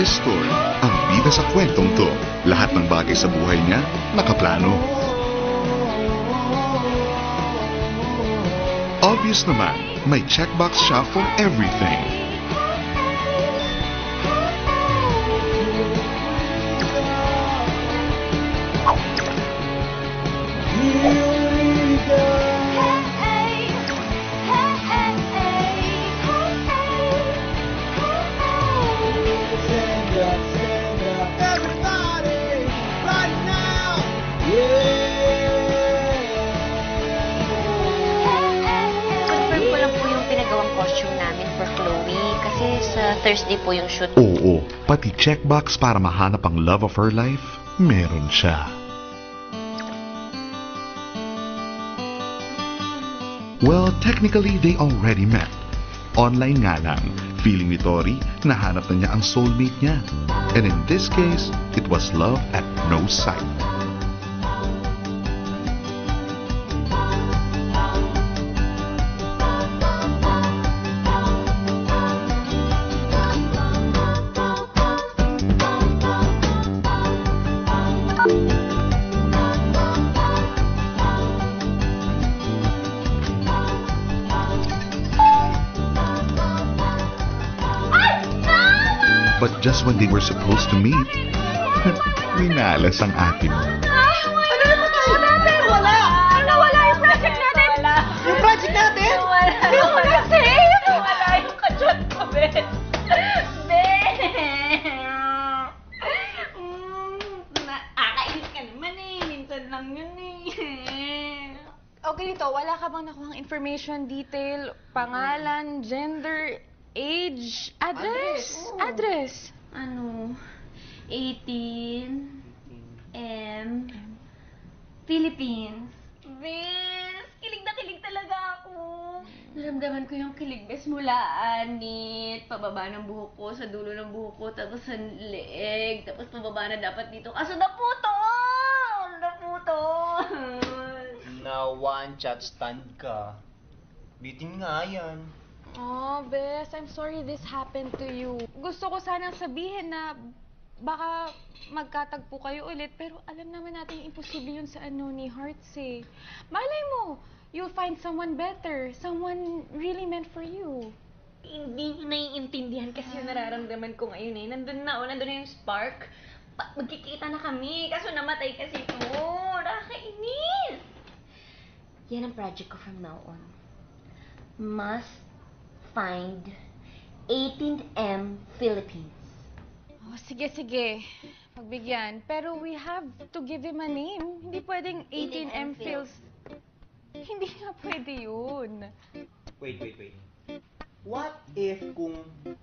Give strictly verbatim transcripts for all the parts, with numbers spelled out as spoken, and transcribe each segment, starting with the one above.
story. Ang bida sa kwentong to, lahat ng bagay sa buhay niya, nakaplano. Obvious naman, may checkbox siya for everything. Thursday po yung shoot. Oo, pati checkbox para mahanap ang love of her life, meron siya. Well, technically, they already met. Online nga lang, feeling ni Tori, nahanap na niya ang soulmate niya. And in this case, it was love at no sight. But just when they were supposed to meet, minalas ang ate mo. Ano na tayo natin? Wala! Nawala yung project natin! Wala! Yung project natin? Wala! Yung kasi! Wala yung kachat ko, Ben! Ben! Nakakainis ka naman eh. Minsan lang yun eh. Okay nito, wala ka bang nakuhang information, detail, pangalan, gender, age, address? Address. Address. Ano? eighteen M Philippines. Bes, kilig na kilig talaga ako. Naramdaman ko yung kilig, bes, mula anit, pababa ng buhok ko, sa dulo ng buhok ko, tapos sa leeg, tapos pababa na dapat dito. Kaso naputol! Naputol! Na one chat stand ka. Bitin nga yan. Oh, Bes, I'm sorry this happened to you. Gusto ko sanang sabihin na baka magkatagpo kayo ulit, pero alam naman natin imposible yun sa ano ni Hearts eh. Malay mo, you'll find someone better, someone really meant for you. Hindi nyo naiintindihan kasi yung nararamdaman ko ngayon eh. Nandun na, oh, nandun na yung spark. Pa magkikita na kami, kaso namatay kasi ito. Nakakainis! Yan ang project ko from now on. Must find eighteen M Philippines. Oh, sige, sige. Pagbigyan. Pero we have to give him a name. Hindi pwedeng eighteen M Phils. Hindi nga pwede yun. Wait, wait, wait. What if kung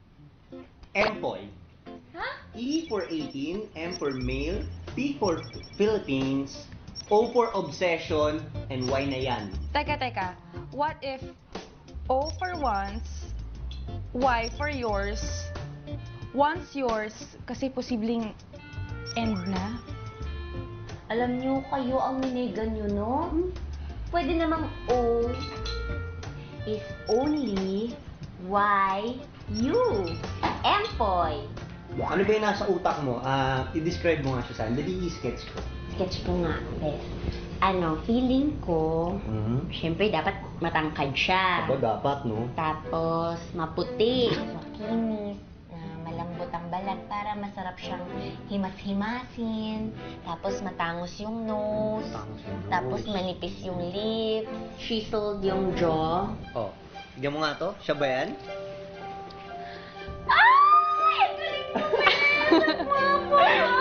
Empoy? Ha? E for eighteen, M for male, P for Philippines, O for obsession, and Y na yan. Teka, teka. What if O for once, Y for yours, once yours, kasi posibleng end na? Alam nyo, kayo ang ninegan nyo, no? Pwede namang O is only Y, you, Empoy. Ano ba yung nasa utak mo? Ah, i-describe mo nga siya saan. Dali i-sketch ko. Sketch ko nga, bes. Ano, feeling ko, Mm-hmm. syempre dapat matangkad siya. Aba, dapat, no? Tapos, maputi, makinis, na malambot ang balat para masarap siyang himas-himasin. Tapos, matangos yung nose. Matangos yung nose. Tapos, manipis yung lips. Chiseled yung jaw. Oh, tignan mo nga to. Siya ba yan? Ay! Ang galing mo!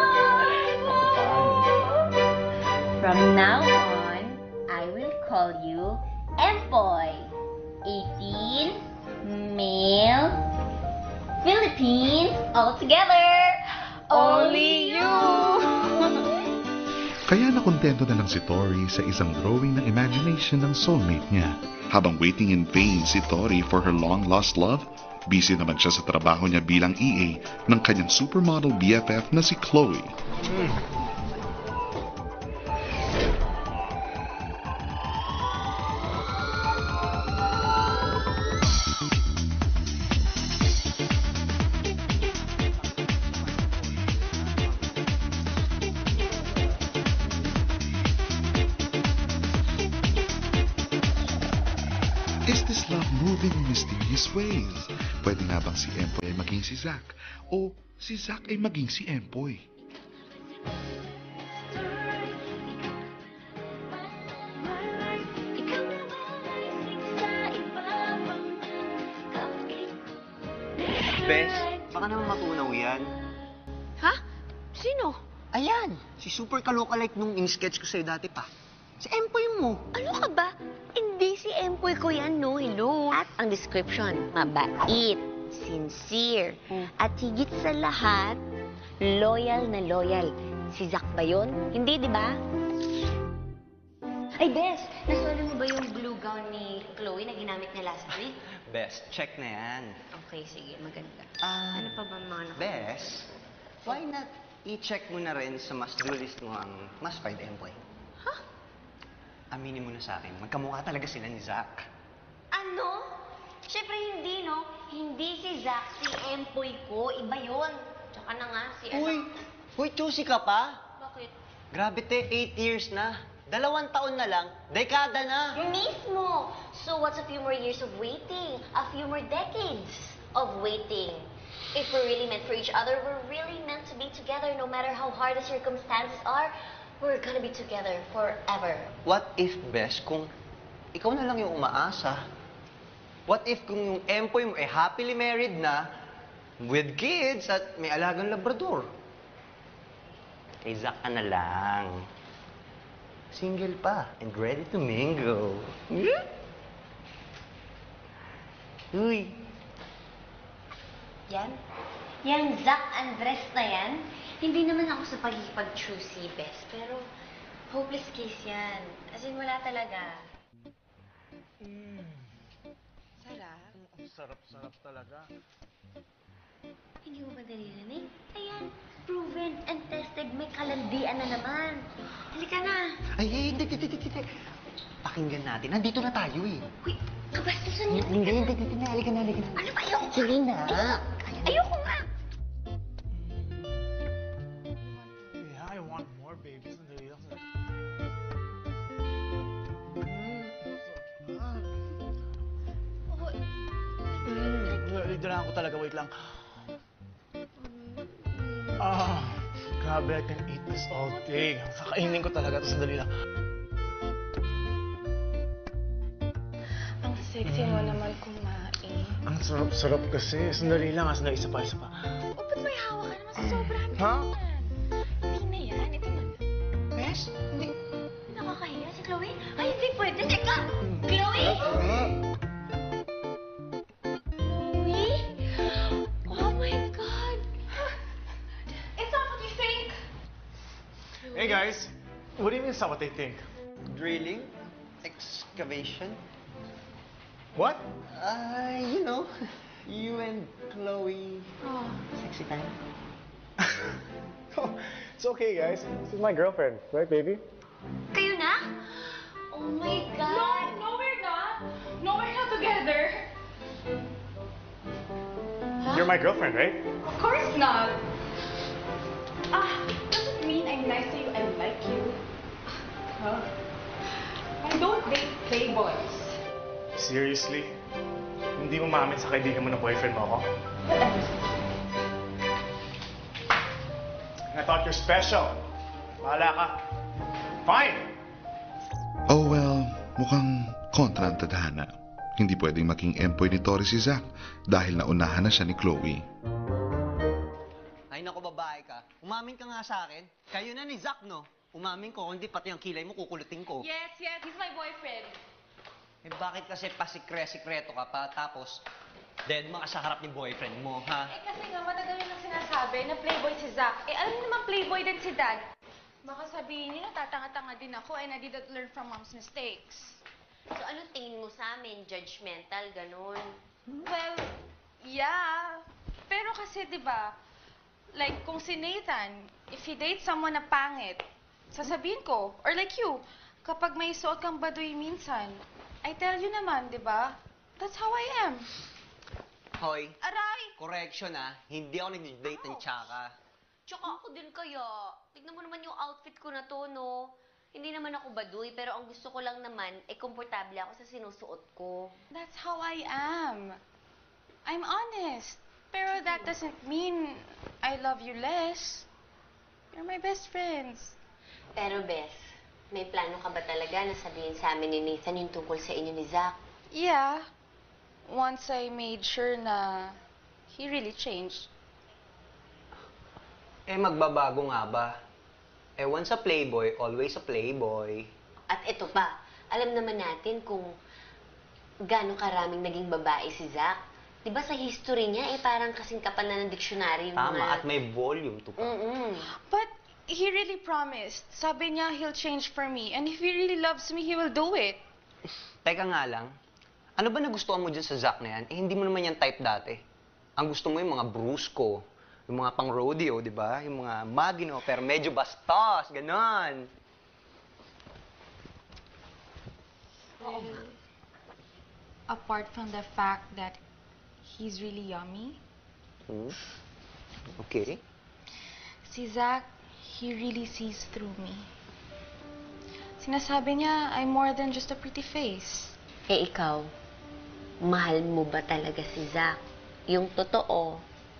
From now on, I will call you Empoy. eighteen, male, Philippines, all together. Only you! Kaya nakontento na lang si Tori sa isang drawing ng imagination ng soulmate niya. Habang waiting in vain si Tori for her long-lost love, busy naman siya sa trabaho niya bilang E A ng kanyang supermodel B F F na si Chloe. Hmm. Is this love moving in mysterious ways? Pwede nga bang si Empoy ay maging si Zach? O si Zach ay maging si Empoy? Bes, baka naman matunaw yan. Ha? Sino? Ayan, si super kaloka-like nung in-sketch ko sa'yo dati pa. Si Empoy mo. Ano ka ba? Hindi si Empoy ko yan, no? Hello? At ang description, mabait, sincere, at higit sa lahat, loyal na loyal. Si Zach ba yun? Hindi, di ba? Ay, Bes, nasuali mo ba yung blue gown ni Chloe na ginamit niya last week? Bes, check na yan. Okay, sige, maganda. Ah, ano pa ba mga nakita? Bes, why not i-check mo na rin sa mas do list mo ang mas find Empoy? Huh? Aminin mo na sa akin, magkamukha talaga sila ni Zach. Ano? Siyempre hindi, no? Hindi si Zach, si Empoy ko. Iba yun. Tsaka na nga, si ano... Uy, uy, choosy ka pa? Bakit? Grabe te, eight years na. Dalawang taon na lang, dekada na. Mismo! So what's a few more years of waiting? A few more decades of waiting. If we're really meant for each other, we're really meant to be together no matter how hard the circumstances are. We're gonna be together forever. What if, Bes, kung ikaw na lang yung umaasa? What if kung yung Empoy mo ay happily married na, with kids at may alagang labrador? Kay Zach ka na lang. Single pa and ready to mingle. Hmm? Uy. Yan? Yan Zach Andres na yan? Hindi naman ako sa pagkikipag-choosy, Bes. Pero hopeless case yan. As in, wala talaga. Mm. Sarap. Ang sarap-sarap talaga. Hindi mo ba naririnig? Ayan, proven and tested. May kalandian na naman. Halika na. Ay, ay, hindi, hindi, hindi, hindi. Pakinggan natin. Nandito na tayo eh. Uy, kabastusan niyo. Hindi, hindi, hindi, hindi. Halika na, halika na. Ano ba ayoko? Sige na. Ayoko nga. Yeah, I want more, baby. Sandali lang. Sandali. Mm. Mm. Liderahan ko talaga. Wait lang. Ah, grabe. I can eat this all day. Kakainin ko talaga. Ito, sandali lang. Ang sexy mo naman kumain. Ang sarap-sarap kasi. Sandali lang. ah. Sandali. Isa pa, isa pa. O, ba't may hawak ka naman sa sobrahan ka Ha? yan? Hindi na yan. Ito na. Bes, hindi. Nakakahiya si Chloe. Ay, hindi pwede. Teka! Chloe! Ah. Chloe? Oh my God! It's not what you think. Hey, guys. What do you mean it's not what they think? Drilling? Excavation? What? Uh, you know, you and Chloe. Oh. Sexy time. Oh, it's okay, guys. This is my girlfriend, right, baby? Kayo na? Oh my God! No, we're not. No, we're not together. You're my girlfriend, right? Of course not. Ah, doesn't mean I'm nice to you and like you. Huh? I don't date playboys. Seriously? Hindi mo maamin sa kaibigan mo na boyfriend mo ako? Whatever. I thought you're special. Bahala ka. Fine! Oh well, mukhang kontra ang tadhana. Hindi pwedeng maging Empoy ni Tori si Zach dahil naunahan na siya ni Chloe. Ay, naku, babae ka. Umamin ka nga sa akin. Kayo na ni Zach, no? Umamin ko, hindi pati ang kilay mo kukulutin ko. Yes, yes, he's my boyfriend. Eh, bakit kasi pasikre-sikreto ka pa, tapos, then, mga sa harap ni boyfriend mo, ha? Eh kasi nga, matagal yun ang sinasabi na playboy si Zach. Eh alam niyo naman playboy din si Dad. Baka sabihin niyo, tatanga-tanga din ako and I didn't learn from mom's mistakes. So anong tingin mo sa amin? Judgmental, ganun? Well, yeah. Pero kasi, di ba, like kung si Nathan, if he dates someone na pangit, sasabihin ko, or like you, kapag may suot kang baduy minsan, I tell you naman, di ba? That's how I am. Hoy, Aray! correction ah, hindi ako nag-date ng tsaka. Tsaka ako din kaya. Tignan mo naman yung outfit ko na to, no? Hindi naman naman ako baduy, pero ang gusto ko lang naman, eh, komportable ako sa sinusuot ko. That's how I am. I'm honest. Pero that doesn't mean I love you less. You're my best friends. Pero, Bes, may plano ka ba talaga na sabihin sa amin ni Nathan yung tungkol sa inyo ni Zach? Yeah. Once I made sure na he really changed. Eh, magbabago nga ba? Eh, once a playboy, always a playboy. At ito pa, alam naman natin kung gano'ng karaming naging babae si Zach. Diba sa history niya, eh parang kasing kapal na ng diksyonary yung Tama, mga... at may volume to pa. Mm-mm. But he really promised. Sabi niya he'll change for me. And if he really loves me, he will do it. Teka nga lang, ano ba nagustuhan mo dyan sa Zack na yan? Eh, hindi mo naman yan type dati. Ang gusto mo yung mga brusco, yung mga pang-rodeo, di ba? Yung mga magino, pero medyo bastos, ganon. Oh. Apart from the fact that he's really yummy, Hmm? Okay. si Zach, he really sees through me. Sinasabi niya, I'm more than just a pretty face. Eh ikaw, mahal mo ba talaga si Zach? Yung totoo.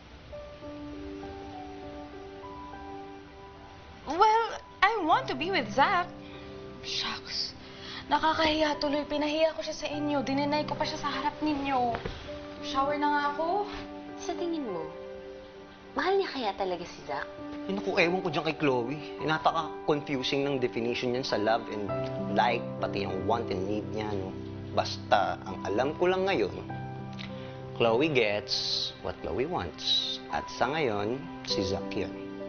Well, I want to be with Zach. Shucks. Nakakahiya tuloy. Pinahiya ko siya sa inyo. Dininay ko pa siya sa harap ninyo. Shower na nga ako. Sa tingin mo, mahal niya kaya talaga si Zach? Eh, naku, ewan ko dyan kay Chloe. Eh, napaka-confusing ng definition niyan sa love and like, pati yung want and need niya, no? Basta, ang alam ko lang ngayon, Chloe gets what Chloe wants. At sa ngayon, si Zach yun.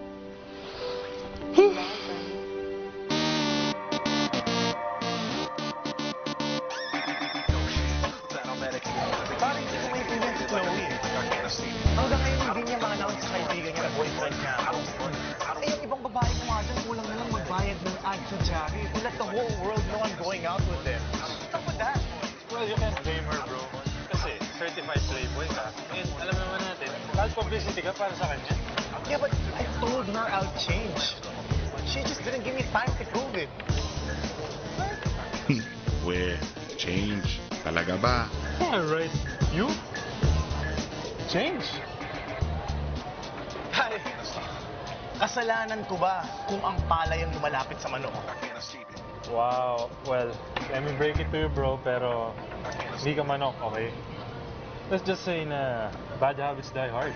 Parang hindi ko maintindihan si Chloe. Hanggang ngayon hindi niya ma-announce sa kaibigan niya na boyfriend niya ako. Eh, yung ibang babae ko nga dyan, kulang na lang magbayad ng ad sa Jari to let the whole world know I'm going out with them. Stop with that. Well, you can't blame her, bro. Kasi certified playboy ka. And alam naman natin, lahat publicity ka para sa kanya. Yeah, but I told her I'll change. She just didn't give me time to prove it. We, change. Talaga ba? Yeah, right. You? Change? Pare, kasalanan ko ba kung ang palay ang lumalapit sa manok? Wow. Well, let me break it to you, bro, pero hindi ka manok, okay? Let's just say na bad habits die hard.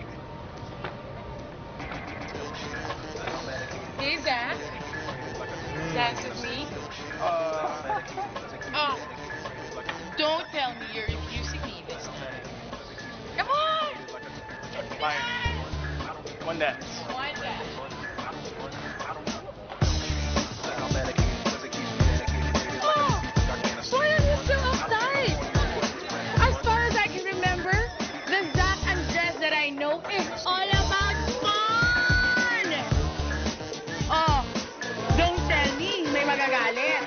Hey, Zach. Dance with me? Oh, don't tell me you're refusing me this time. Come on! Fine. One dance. One dance. Oh! Why are you still outside? As far as I can remember, the Zach and Jess that I know is all about fun! Oh, don't tell me may magagalit.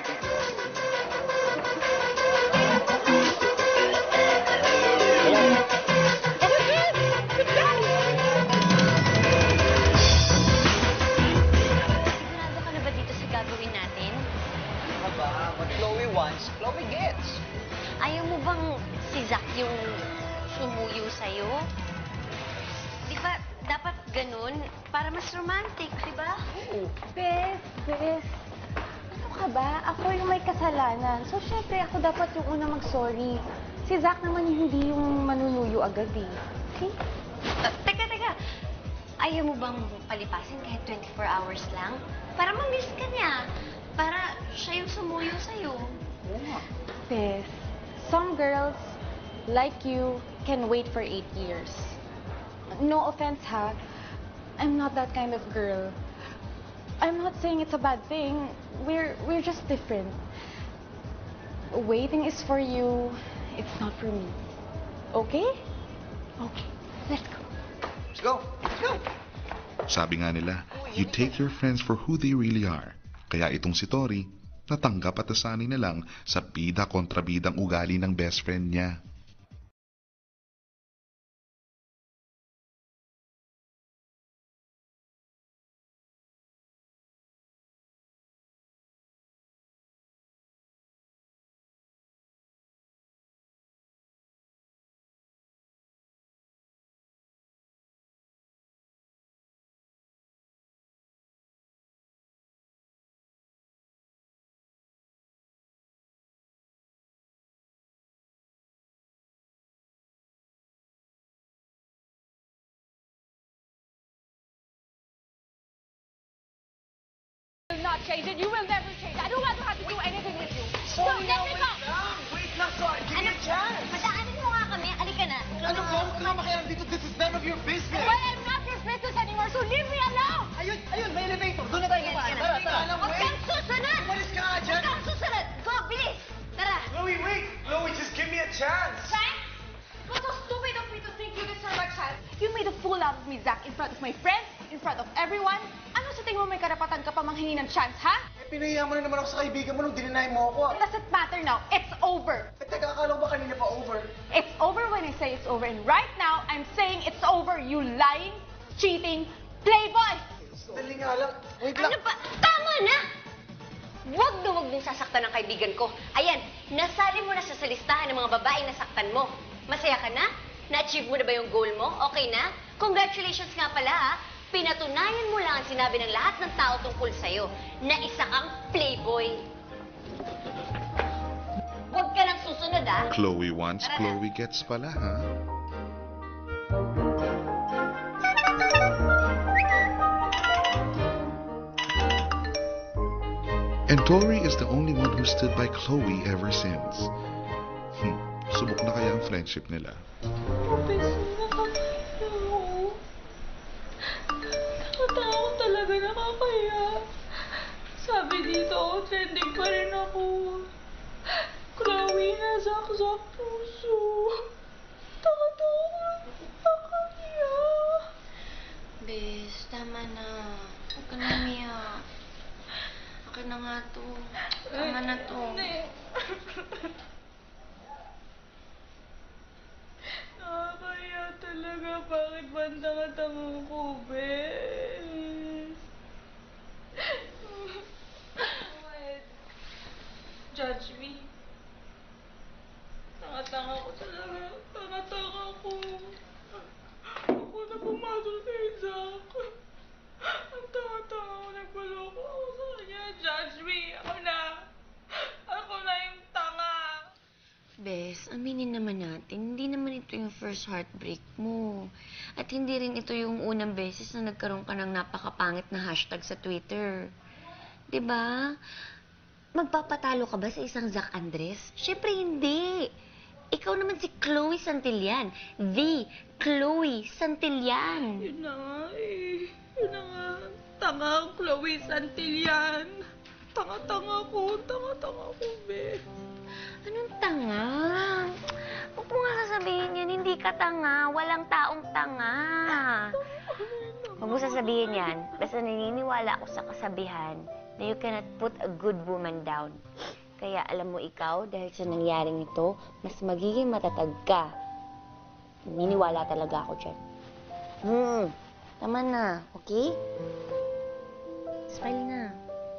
Sigurado ka na ba dito sa gagawin natin? Ano ba? What Chloe wants, Chloe gets. Ayaw mo bang si Zach yung sumuyo sa'yo? Di ba, dapat ganun para mas romantic, di ba? Bes, Bes, ano ka ba? Ako yung may kasalanan. So, syempre, ako dapat yung una mag-sorry. Si Zach naman yung hindi yung manunuyo agad eh. Okay? Uh, teka, teka. Ayaw mo bang palipasin kahit twenty-four hours lang? Para ma-miss ka niya. Para siya yung sumuyo sa'yo. Bes, some girls, like you, can wait for eight years. No offense, ha? I'm not that kind of girl. I'm not saying it's a bad thing. We're, we're just different. Waiting is for you. It's not for me. Okay? Okay. Let's go. Let's go. Let's go. Sabi nga nila, you take your friends for who they really are. Kaya itong si Tori, natanggap at nasanay na lang sa bida kontra bidang ugali ng best friend niya. change and you will never change. I don't want to have to do anything with you. So, Sorry let na, me wait go! lang! Wait lang, sorry! Give me a chance! Madaanin mo nga kami. Alika na. Ano ba? Huwag ka nga makialam dito. This is none of your business! Well, I'm not your business anymore, so leave me alone! Ayun, ayun, may elevator. Doon na tayo Sige, kumain. sige. Tara, tara. Alam, Huwag wait! kang susunod! Umalis ka nga dyan! Huwag kang susunod! Go, bilis! Tara! Chloe, wait! Chloe, just give me a chance! Frank, it was so stupid of me to think you deserve a chance. You made a fool out of me, Zach, in front of my friends, in front of everyone. Ano sa tingin mo may karapatan ka pa manghingi ng chance, ha? Eh, pinahiya mo na naman ako sa kaibigan mo nung dininay mo ako. It doesn't matter now. It's over. Eh, teka, akala ko ba kanina pa over? It's over when I say it's over. And right now, I'm saying it's over, you lying, cheating, playboy! Dali nga lang. Wait lang. Ano ba? Tama na! Huwag na huwag mong sasaktan ng kaibigan ko. Ayan, nasali mo na siya sa listahan ng mga babaeng nasaktan mo. Masaya ka na? Na-achieve mo na ba yung goal mo? Okay na? Congratulations nga pala, ha? Pinatunayan mo lang ang sinabi ng lahat ng tao tungkol sa'yo na isa kang playboy. Huwag ka nang susunod, ha? Chloe wants, Tara na. Chloe gets pala, ha? And Tori is the only one who stood by Chloe ever since. Hmm, subok na kaya ang friendship nila. Nakatawa talaga, nakakaya. Sabi dito, trending pa rin ako. Chloe, nasaksak puso. Nakatawa, nakakaya. Bes, tama na. Huwag ka na umiyak. Akin na nga to. Tama na to. Nakakaya talaga. Bakit ba ang tanga-tanga ko, Bes? Wait. Judge me. Tanga-tanga ko talaga. Tanga-tanga ko. Ako na pumasok kay Zach. Ang tanga-tanga ko. Nagpaloko ako sa kanya. Judge me. Ako na. Ako na yung tanga. Bes, aminin naman natin, hindi naman ito yung first heartbreak mo. At hindi rin ito yung unang beses na nagkaroon ka ng napakapangit na hashtag sa Twitter. 'Di ba? Magpapatalo ka ba sa isang Zac Andres? Siyempre hindi. Ikaw naman si Chloe Santillan. The Chloe Santillan. Yun na nga eh. Yun na nga. Tanga ang Chloe Santillan. Tanga-tanga ko. Tanga-tanga ko, Bes. Anong tanga? Huwag mo nga sasabihin yan, hindi ka tanga. Walang taong tanga. Huwag mo sasabihin yan. Basta naniniwala ako sa kasabihan na you cannot put a good woman down. Kaya alam mo ikaw, dahil sa nangyaring ito, mas magiging matatag ka. Naniniwala talaga ako dyan. Hmm, tama na, okay? Smile na.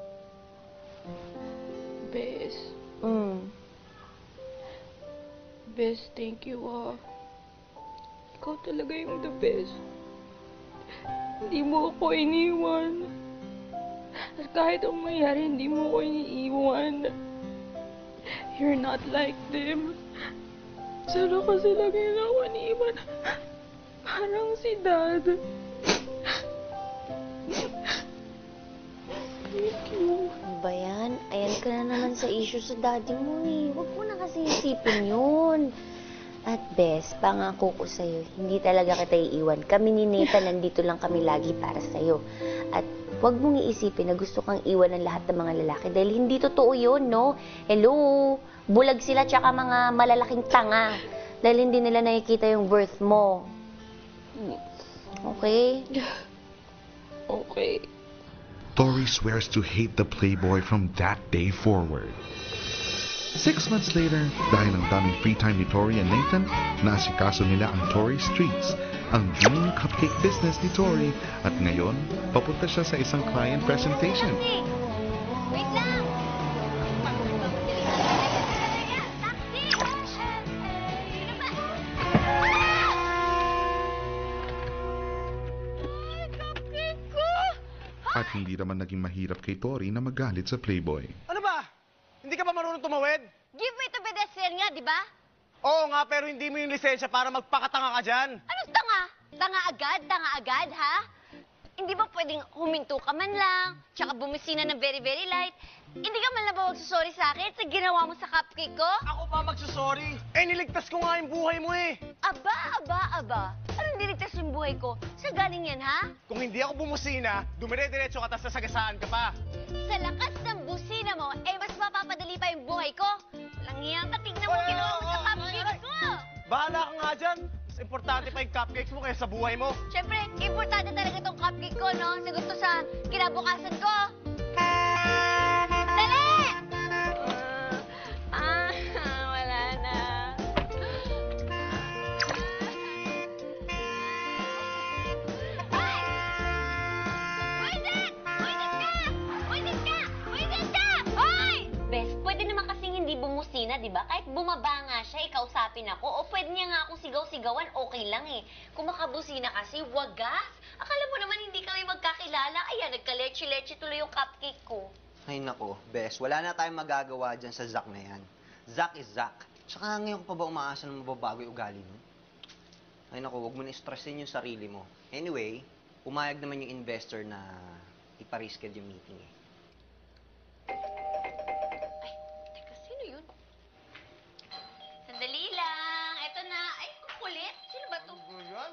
Bes. Hmm. Bes, thank you ah. Ikaw talaga yung the best. Hindi mo ako iniwan. At kahit ang mayari, hindi mo ako iniiwan. You're not like them. Sana kasi lagi na ako iniwan. Parang si Dad. Thank you. Ano ba yan? Ayan ka na naman sa issue sa daddy mo eh. Huwag mo na kasi isipin yun. At best, pangako ko sa'yo, hindi talaga kita iiwan. Kami ni Nathan, nandito lang kami lagi para sa'yo. At huwag mong iisipin na gusto kang iwan ng lahat ng mga lalaki dahil hindi totoo yun, no? Hello? Bulag sila tsaka mga malalaking tanga dahil hindi nila nakikita yung worth mo. Okay? Okay. Tori swears to hate the playboy from that day forward. Six months later, dahil ang daming free time ni Tori and Nathan, naasikaso nila ang Tori Streets, ang dream cupcake business ni Tori, at ngayon, papunta siya sa isang client presentation. Wait lang! At hindi naman naging mahirap kay Tori na magalit sa playboy. Ano ba? Hindi ka ba marunong tumawid? Give me to pedestrian nga, di ba? Oo nga, pero hindi mo yung lisensya para magpakatanga ka dyan. Anong tanga? Tanga agad? Tanga agad, ha? Hindi ba pwedeng huminto ka man lang, tsaka bumisina ng very, very light? Hindi ka man lang ba magsusorry sa akin sa ginawa mo sa cupcake ko? Ako pa magsusorry. Eh, niligtas ko nga yung buhay mo eh. Aba, aba, aba. Anong niligtas yung buhay ko? Sa galing yan, ha? Kung hindi ako bumusina, dumire-diretso ka tas sasagasaan ka pa. Sa lakas ng busina mo, eh mas mapapadali pa yung buhay ko. Walang iyang katignan mo Oy, ginawa mo oy, sa oy, cupcake oy, ko. Bahala ka nga dyan. Mas importante pa yung cupcakes mo kaysa sa buhay mo. Siyempre, importante talaga tong cupcake ko, no? Sagot to sa kinabukasan ko. Dali! Ah, ah, wala na. Ay! Waited! Waited ka! Waited ka! Waited ka! Hoy! Bes, pwede naman kasing hindi bumusina, di ba? Kahit bumaba nga siya, ikausapin ako. O pwede niya nga akong sigaw-sigawan, okay lang eh. Kung makabusina kasi, wagas. Akala mo naman hindi kami magkakilala. Ayan, nagka-leche-leche tuloy yung cupcake ko. Ay nako, Bes, wala na tayong magagawa dyan sa Zach na yan. Zach is Zach. Tsaka ngayon ko pa ba umaasa na mababago yung ugali mo? Ay nako, huwag mo na stressin yung sarili mo. Anyway, pumayag naman yung investor na iparisked yung meeting eh. Ay, teka, sino yun? Sandali lang. Eto na. Ay, ang kulit. Sino ba to? Ano yan?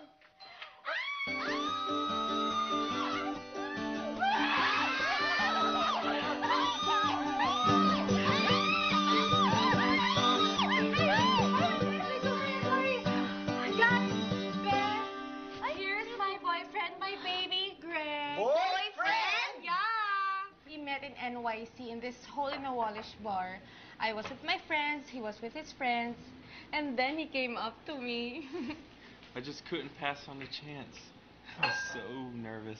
Here's my boyfriend, my baby, Greg. Boyfriend? Yeah. We met in N Y C in this hole-in-the-wallish bar. I was with my friends, he was with his friends, and then he came up to me. I just couldn't pass on the chance. I was so nervous.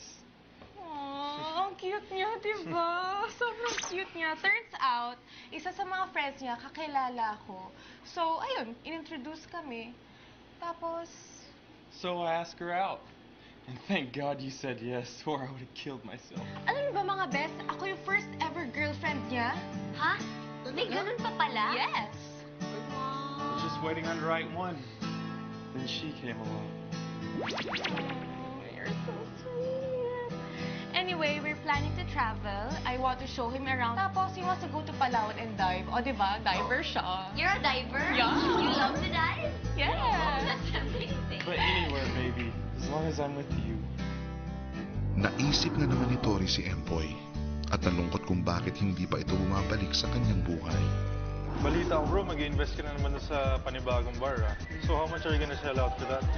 Aww, ang cute niya, diba? Sobrang cute niya. Turns out, isa sa mga friends niya, kakilala ko. So, ayun, in-introduce kami. Tapos, So I asked her out. And thank God you said yes, or I would have killed myself. alam niyo ba mga best, ako yung first ever girlfriend niya. Ha? May ganun pa pala? Yes. I was just waiting on the right one. Then she came along. You're so sweet. Anyway, we're planning to travel. I want to show him around. Tapos, he wants to go to Palawan and dive. O, diba? Diver siya. You're a diver? Yeah. You love to dive? Yes. That's amazing. But anywhere, baby, as long as I'm with you. Naisip na naman ni Tori si Empoy at nalungkot kung bakit hindi pa ito bumabalik sa kanyang buhay. Balita ko, bro, mag-invest ka na naman sa panibagong bar, ah. So how much are you gonna sell out for that?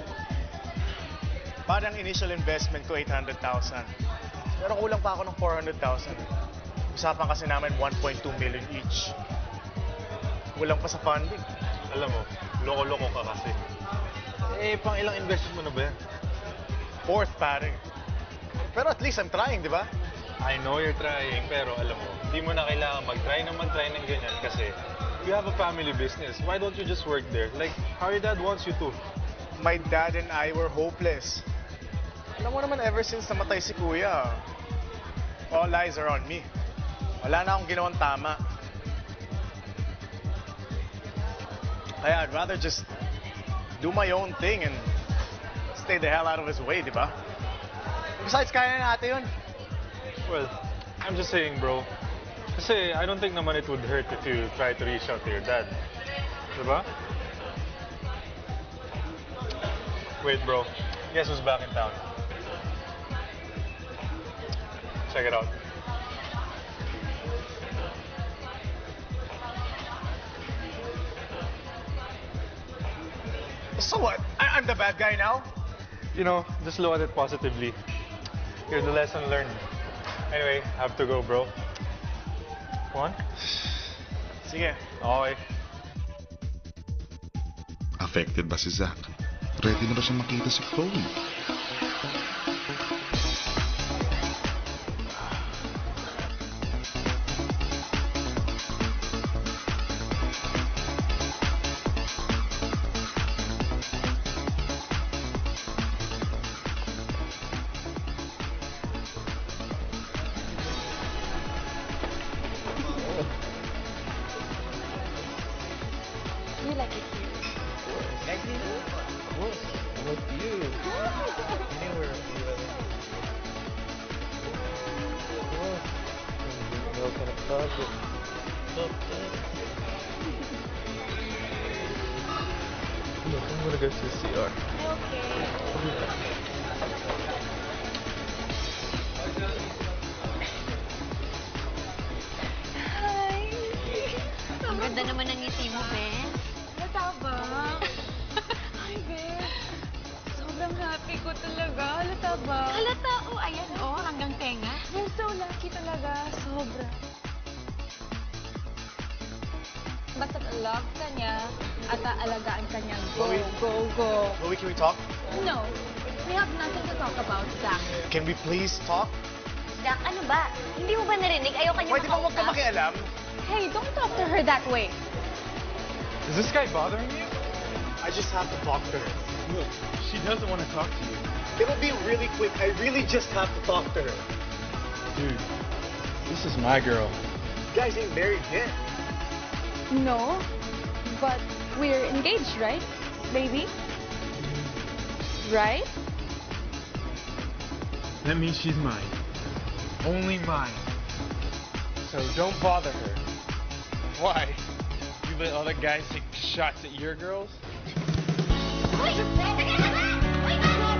Parang initial investment ko eight hundred thousand. Pero kulang pa ako ng four hundred thousand. Usapan kasi namin one point two million each. Kulang pa sa funding. Alam mo, loko-loko ka kasi. Eh, pang ilang investment mo na ba yan? Fourth, pare. Pero at least I'm trying, di ba? I know you're trying, pero alam mo, hindi mo na kailangan mag-try na mag-try ng ganyan kasi you have a family business. Why don't you just work there? Like, how your dad wants you to. My dad and I were hopeless. Alam mo naman, ever since namatay si Kuya, all eyes are on me. Wala na akong ginawang tama. Kaya I'd rather just do my own thing and stay the hell out of his way, di ba? Besides, kaya na natin yun. Well, I'm just saying, bro. Kasi I don't think naman it would hurt if you try to reach out to your dad. Diba? Wait, bro. Guess who's back in town? Check it out. So what? I- I'm the bad guy now? You know, just look at it positively. Here's the lesson learned. Anyway, have to go, bro. One? Sige. Okay. Affected ba si Zach? Ready na ba siya makita si Chloe? You like it here? Actually, of course. With you. Anywhere. girl can love it. Love it. Look, I'm gonna go to the C R. Okay. I'll be back. Hi! Ang ganda naman ng ngiti mo, Bes. Halata Hi, Bes. Sobrang happy ko talaga. Halata ba? Halata, oh, ayan, oh, hanggang tenga. You're so lucky talaga. Sobra. Basta love ka niya at aalagaan ka niya. Go, Chloe? go, go. Chloe, can we talk? No, we have nothing to talk about, Zach. Can we please talk? Zach, ano ba? Hindi mo ba narinig? Ayaw kanya Pwede ba huwag ka makausap. makialam? Hey, don't talk to her that way. Is this guy bothering you? I just have to talk to her. Look, she doesn't want to talk to you. It'll be really quick. I really just have to talk to her. Dude, this is my girl. You guys ain't married yet. No, but we're engaged, right, baby? Right? That means she's mine. Only mine. So don't bother her. Why? You let other guys take shots at your girls? Uy! Teka na ba? Uy, bakit?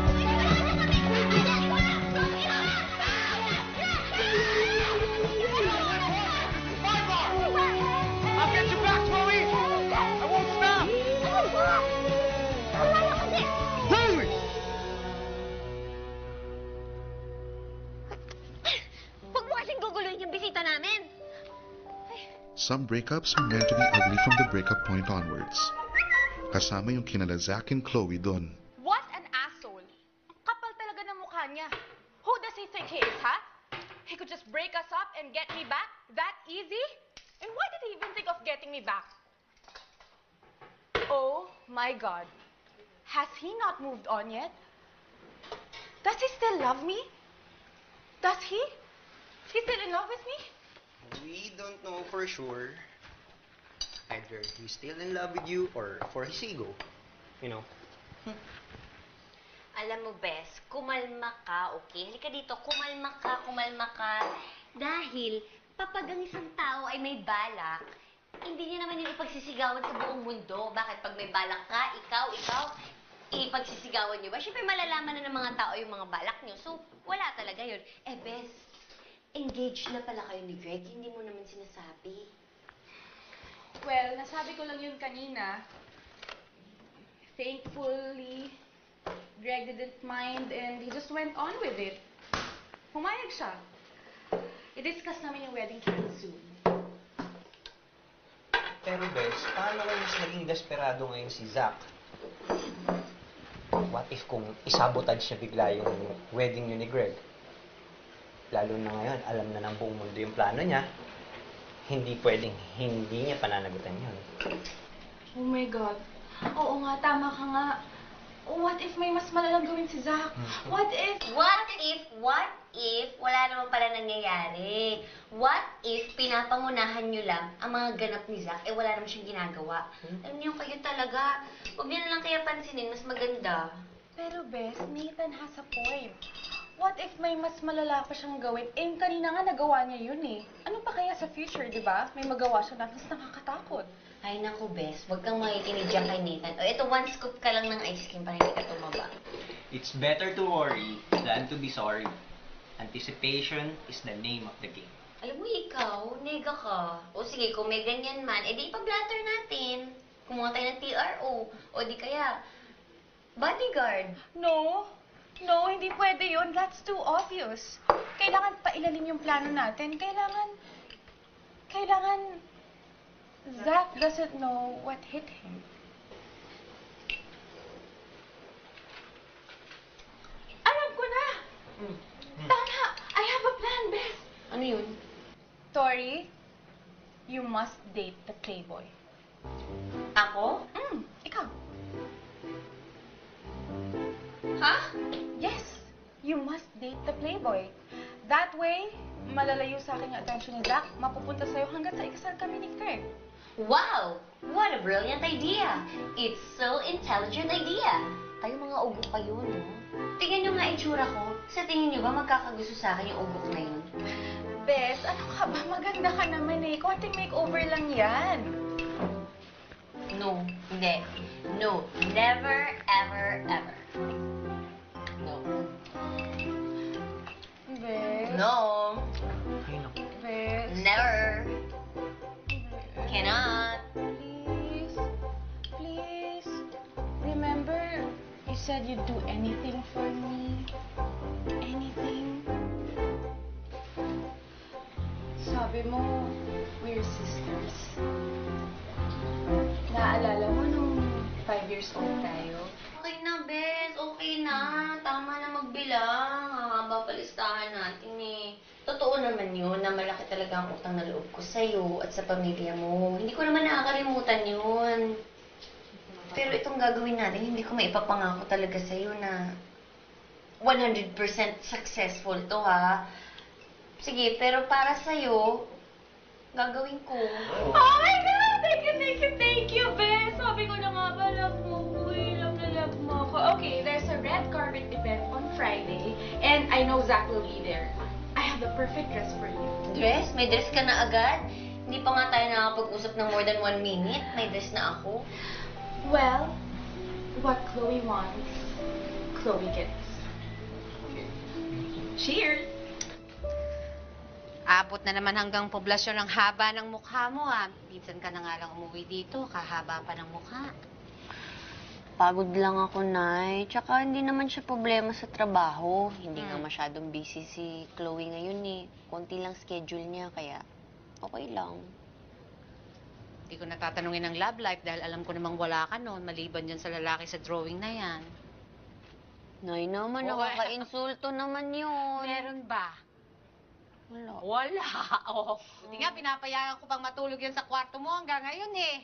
I'll get you back, Chloe! I won't stop! Chloe! Huwag mo kasing guguluhin yung bisita namin. Some breakups are meant to be ugly from the breakup point onwards. Kasama yung kinala Zach and Chloe dun. What an asshole! Ang kapal talaga ng mukha niya. Who does he think he is, ha? He could just break us up and get me back? That easy? And why did he even think of getting me back? Oh my God. Has he not moved on yet? Does he still love me? Does he? He's still in love with me? We don't know for sure. Either he's still in love with you or for his ego. You know? Alam mo, Bes, kumalma ka, okay? Halika dito, kumalma ka, kumalma ka. Dahil, kapag ang isang tao ay may balak, hindi niya naman yung ipagsisigawan sa buong mundo. Bakit? Pag may balak ka, ikaw, ikaw, ipagsisigawan niyo ba? Siyempre, malalaman na ng mga tao yung mga balak niyo. So, wala talaga yun. Eh, Bes, engaged na pala kayo ni Greg. Hindi mo naman sinasabi. Well, nasabi ko lang yun kanina. Thankfully, Greg didn't mind and he just went on with it. Pumayag siya. I-discuss namin yung wedding plans soon. Pero Bes, paano kung mas naging desperado ngayon si Zach? What if kung isabotage siya bigla yung wedding niyo ni Greg? Lalo na ngayon, alam na ng buong mundo yung plano niya. Hindi pwedeng hindi niya pananagutan yun. Oh my God. Oo nga, tama ka nga. What if may mas malalang gawin si Zach? What if... What if, what if, wala naman pala nangyayari? What if, pinapangunahan nyo lang ang mga ganap ni Zach, eh wala naman siyang ginagawa? Hmm? Alam niyo, kayo talaga. Huwag niyo na lang kaya pansinin, mas maganda. Pero Bes, Nathan has a point. What if may mas malala pa siyang gawin? Eh, kanina nga nagawa niya yun eh. Ano pa kaya sa future, di ba? May magawa siya na mas nakakatakot. Ay, naku, Bes, huwag kang makikinig dyan kay Nathan. O, ito, one scoop ka lang ng ice cream para hindi ka tumaba. It's better to worry than to be sorry. Anticipation is the name of the game. Alam mo, ikaw, nega ka. O sige, kung may ganyan man, edi ipag-blatter natin. Kumuha tayo ng T R O. O di kaya, bodyguard. No. No, hindi pwede yun. That's too obvious. Kailangan pailalim yung plano natin. Kailangan... Kailangan... Zach doesn't know what hit him. Alam ko na! Hmm. Tama! I have a plan, Bes! Ano yun? Tori, you must date the Playboy. Ako? Mm, ikaw. Ha? Yes, you must date the Playboy. That way, malalayo sa akin yung attention ni Zach, mapupunta sa'yo hanggang sa ikasal kami ni Greg. Wow! What a brilliant idea! It's so intelligent idea! Tayo mga ugo kayo, no? Tingnan nyo nga itsura ko. Sa tingin nyo ba magkakagusto sa akin yung ugo na yun? Bes, ano ka ba? Maganda ka naman eh. Konting makeover lang yan. No, hindi. No, never, ever, ever. No. Bes? No. Ay, naku. Bes? Never. Cannot. Please. Please. Remember, you said you'd do anything for me. Anything. Sabi mo, we're sisters. Naalala mo nung five years old tayo? Okay na, Bes. Okay na. Tama na magbilang. Ang haba palistahan natin eh. Totoo naman yun na malaki talaga ang utang na loob ko sa'yo at sa pamilya mo. Hindi ko naman nakakalimutan yun. Pero itong gagawin natin, hindi ko maipapangako talaga sa'yo na one hundred percent successful to, ha? Sige, pero para sa'yo, gagawin ko. Oh my God! Thank you, thank you, thank you, Bes! Sabi ko na nga ba, love mo ko eh. Love na love mo ko. Okay, there's a red carpet event on Friday, and I know Zach will be there. I have the perfect dress for you. Dress? May dress ka na agad? Hindi pa nga tayo nakakapag-usap ng more than one minute. May dress na ako. Well, what Chloe wants, Chloe gets. Cheers! Abot na naman hanggang poblasyon ang haba ng mukha mo, ha? Minsan ka na nga lang umuwi dito, kahaba pa ng mukha. Pagod lang ako, Nay. Tsaka hindi naman siya problema sa trabaho. Hindi nga Hmm. masyadong busy si Chloe ngayon eh. Konti lang schedule niya, kaya okay lang. Hindi ko natatanungin ng love life dahil alam ko namang wala ka noon, maliban dyan sa lalaki sa drawing na yan. Nay naman, Oo. nakaka-insulto naman yun. Meron ba? Wala. Wala. Oh. Buti nga, pinapayagan ko pang matulog yan sa kwarto mo hanggang ngayon eh.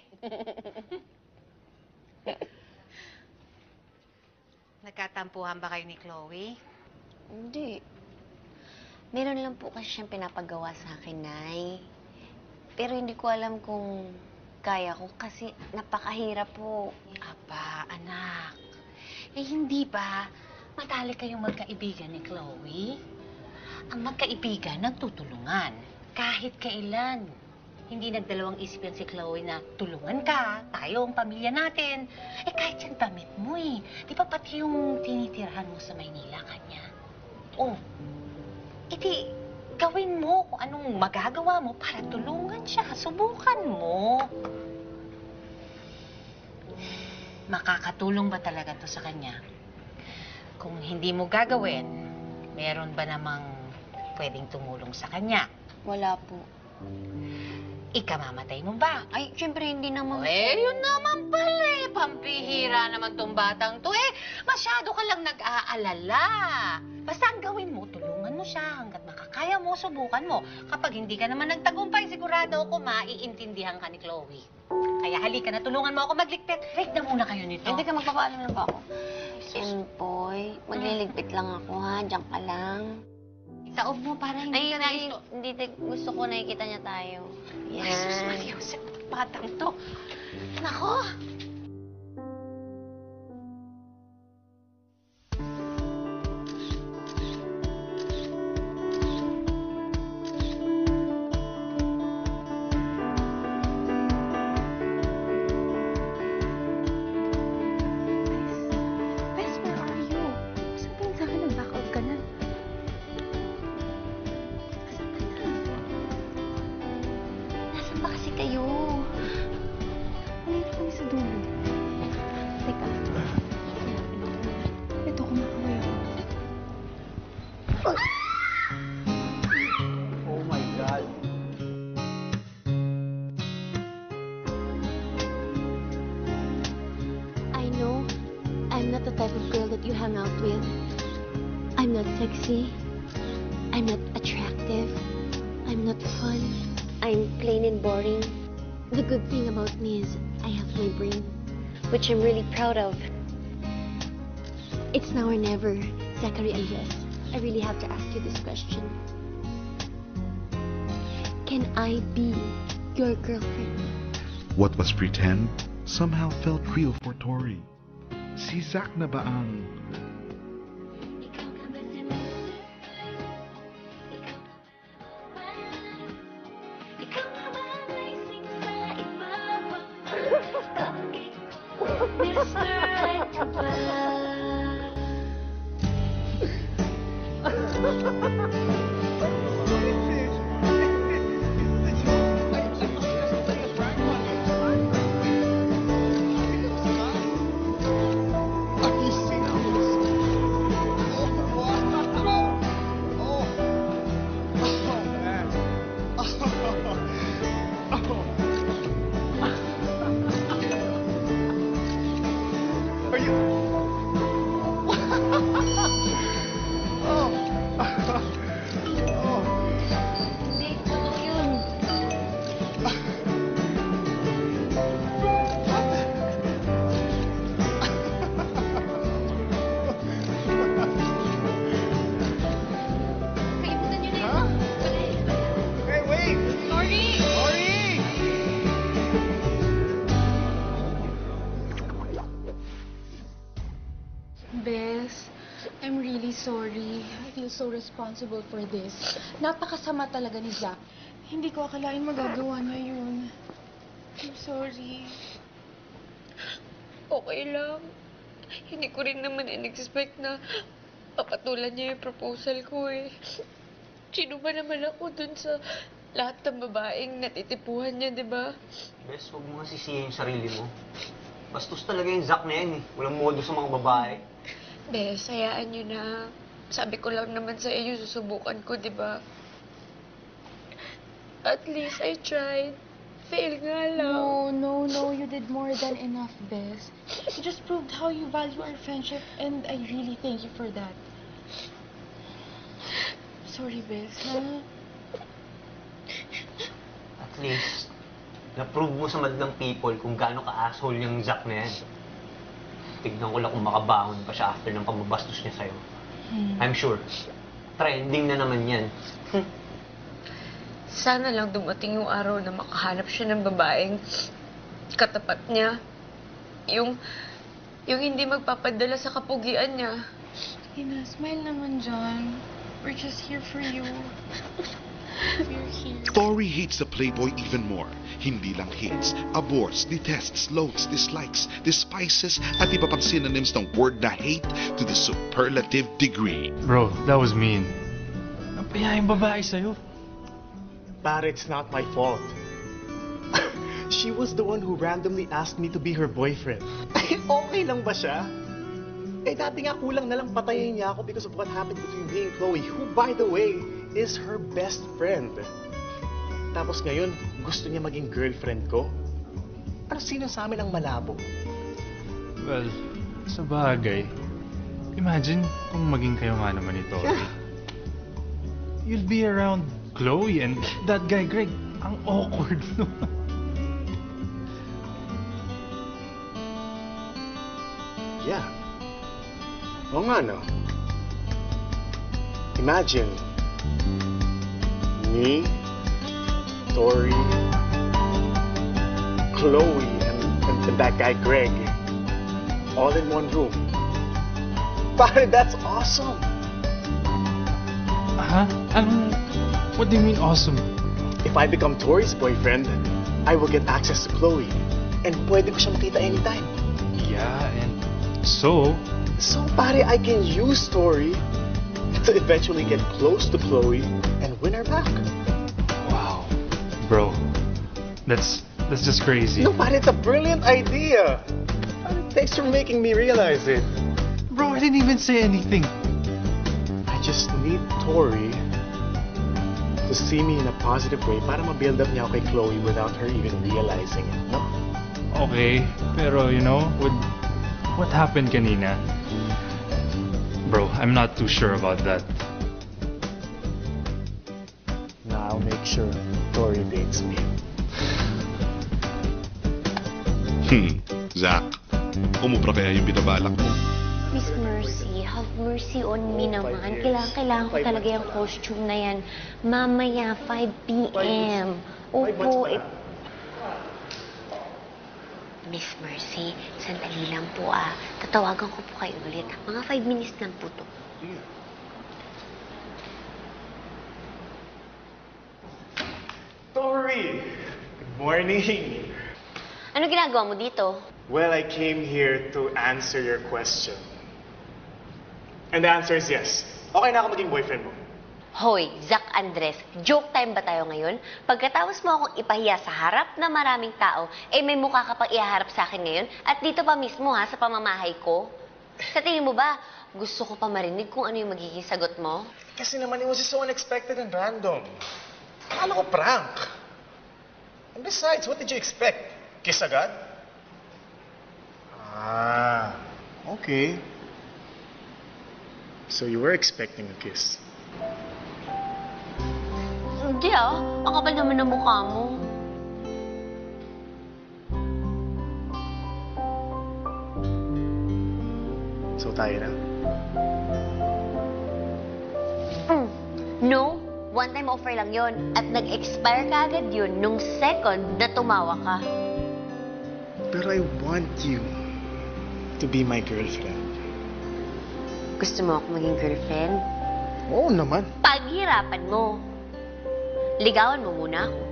Nagkatampuhan ba kayo ni Chloe? Hindi. Meron lang po kasi siyang pinapagawa sa akin, Nay. Pero hindi ko alam kung kaya ko kasi napakahirap po. Aba, anak. Eh, hindi ba matalik kayong magkaibigan ni Chloe? Ang magkaibigan nagtutulungan. Kahit kailan. Hindi nagdalawang isip yan si Chloe na tulungan ka, tayo ang pamilya natin. Eh, kahit yan damit mo eh. Di ba pati yung tinitirahan mo sa Maynila kanya? Oh, edi gawin mo kung anong magagawa mo para tulungan siya. Subukan mo. Makakatulong ba talaga to sa kanya? Kung hindi mo gagawin, meron ba namang pwedeng tumulong sa kanya? Wala po. Ikamamatay mo ba? Ay, syempre hindi naman Eh, po. yun naman pala eh. Pampihira naman tong batang to eh. Masyado ka lang nag-aalala. Basta ang gawin mo, tulungan mo siya hanggat makakaya mo, subukan mo. Kapag hindi ka naman nagtagumpay, sigurado ako maiintindihan ka ni Chloe. Kaya halika na, tulungan mo ako magligpit. Wait na muna kayo nito. Hindi ka magpapaalam na ba ako? Empoy, magliligpit lang ako ha. Diyan ka lang. Itaob mo para hindi Ay, ka na ay, ito. hindi, te- gusto ko nakikita niya tayo. Ay, sus, Yan. Maria Jose, batang to. Nako. Bes, where are you? Sabihin sa akin na back out ka na. Asan ka na? Nasaan ba kasi kayo? Malito kami sa dulo. Teka. Ito, kumakaway ako. Oh my God. I know I'm not the type of girl that you hang out with. I'm not sexy. I'm not attractive. I'm not fun. I'm plain and boring. The good thing about me is I have my brain, which I'm really proud of. It's now or never, Zachary Andres. I really have to ask you this question. Can I be your girlfriend? What was pretend somehow felt real for Tori. Si Zach na ba ang Mister Right ka pala. Bes, I'm really sorry. I feel so responsible for this. Napakasama talaga ni Zach. Hindi ko akalain magagawa niya yun. I'm sorry. Okay lang. Hindi ko rin naman in-expect na papatulan niya yung proposal ko eh. Sino ba naman ako dun sa lahat ng babaeng natitipuhan niya, di ba? Bes, huwag mo nga sisihin yung sarili mo. Bastos talaga yung Zach na yan eh. Walang modo sa mga babae. Bes, hayaan niyo na. Sabi ko lang naman sa iyo, susubukan ko, di ba? At least I tried. Fail nga lang. No, no, no. You did more than enough, Bes. You just proved how you value our friendship, and I really thank you for that. Sorry, Bes, ha? At least, na-prove mo sa madlang people kung gaano ka-asshole yung Zach na yan. Tignan ko lang kung makabangon pa siya after ng pambabastos niya sa'yo. Hmm. I'm sure. Trending na naman yan. Sana lang dumating yung araw na makahanap siya ng babaeng katapat niya. Yung, yung hindi magpapadala sa kapugian niya. Ina, smile naman dyan. We're just here for you. We're here. Tori hates the Playboy even more. Hindi lang hates, abhors, detests, loathes, dislikes, despises, at iba pang synonyms ng word na hate to the superlative degree. Bro, that was mean. Ang payayang babae sa'yo. But it's not my fault. She was the one who randomly asked me to be her boyfriend. Okay lang ba siya? Eh dati nga kulang na lang patayin niya ako because of what happened between me and Chloe, who by the way, is her best friend. Tapos ngayon, gusto niya maging girlfriend ko? Ano sino sa amin ang malabo? Well, sa bagay, imagine kung maging kayo nga naman ni Tori. You'll be around Chloe and that guy Greg. Ang awkward, no? Yeah. Oo nga, no? Imagine, me, Tori, Chloe, and, and, and that guy Greg, all in one room. Pare, that's awesome! Huh? Anong... What do you mean awesome? If I become Tori's boyfriend, I will get access to Chloe. And pwede ko siya makita anytime. Yeah, and so... So, pare, I can use Tori to eventually get close to Chloe and win her back. Wow. Bro, that's... that's just crazy. No, pare, it's a brilliant idea. Pare, thanks for making me realize it. Bro, I didn't even say anything. I just need Tori to see me in a positive way para ma-build up niya ako kay Chloe without her even realizing it, no? Okay, pero you know, with what happened kanina, bro, I'm not too sure about that. Now I'll make sure Tori dates me. Hmm, Zach, umubra kaya yung binabalak mo? Miss Mercy, have mercy on me naman. Kailangan, kailangan ko talaga yung costume na yan. Mamaya, five p m Opo, eh... Miss Mercy, sandali lang po ah. Tatawagan ko po kayo ulit. Mga five minutes lang po to. Tori! Good morning! Ano ginagawa mo dito? Well, I came here to answer your question. And the answer is yes. Okay na ako maging boyfriend mo. Hoy, Zach Andres, joke time ba tayo ngayon? Pagkatapos mo akong ipahiya sa harap na maraming tao, eh may mukha ka pang ihaharap sa akin ngayon at dito pa mismo ha, sa pamamahay ko. Sa tingin mo ba, gusto ko pa marinig kung ano yung magiging sagot mo? Kasi naman, it was just so unexpected and random. Akala ko prank. And besides, what did you expect? Kiss agad? Ah, okay. So you were expecting a kiss? Hindi ah, ang kapal naman ng mukha mo. So tayo na? Mm. No, one-time offer lang yon at nag-expire ka agad yun nung second na tumawa ka. Pero I want you to be my girlfriend. Gusto mo ako maging girlfriend? Oo naman. Paghirapan mo. Ligawan mo muna ako.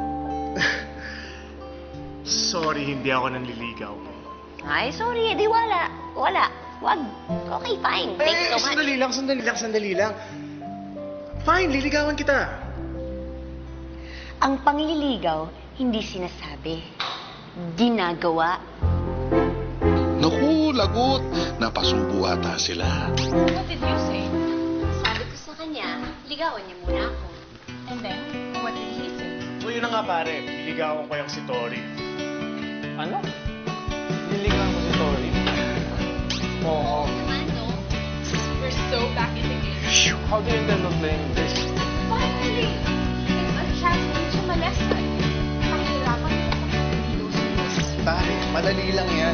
Sorry, hindi ako nanliligaw. Ay, sorry. Di wala. Wala. Wag. Okay, fine. Thank you so much. Sandali lang, sandali lang, sandali lang. Fine, liligawan kita. Ang pangliligaw, hindi sinasabi. Ginagawa. Naku, lagot! Napasubo ata sila. What did you say? Sabi ko sa kanya, ligawan niya muna ako. And then, what did he say? So yun na nga pare, liligawan ko yung si Tori. Ano? Liligawan ko si Tori? Oo. Naman, no? We're so back in the game. How do you intend on playing this? Finally! It's a chance to teach him a lesson. Pahirapan mo sa pagkakilos. Pare, madali lang yan.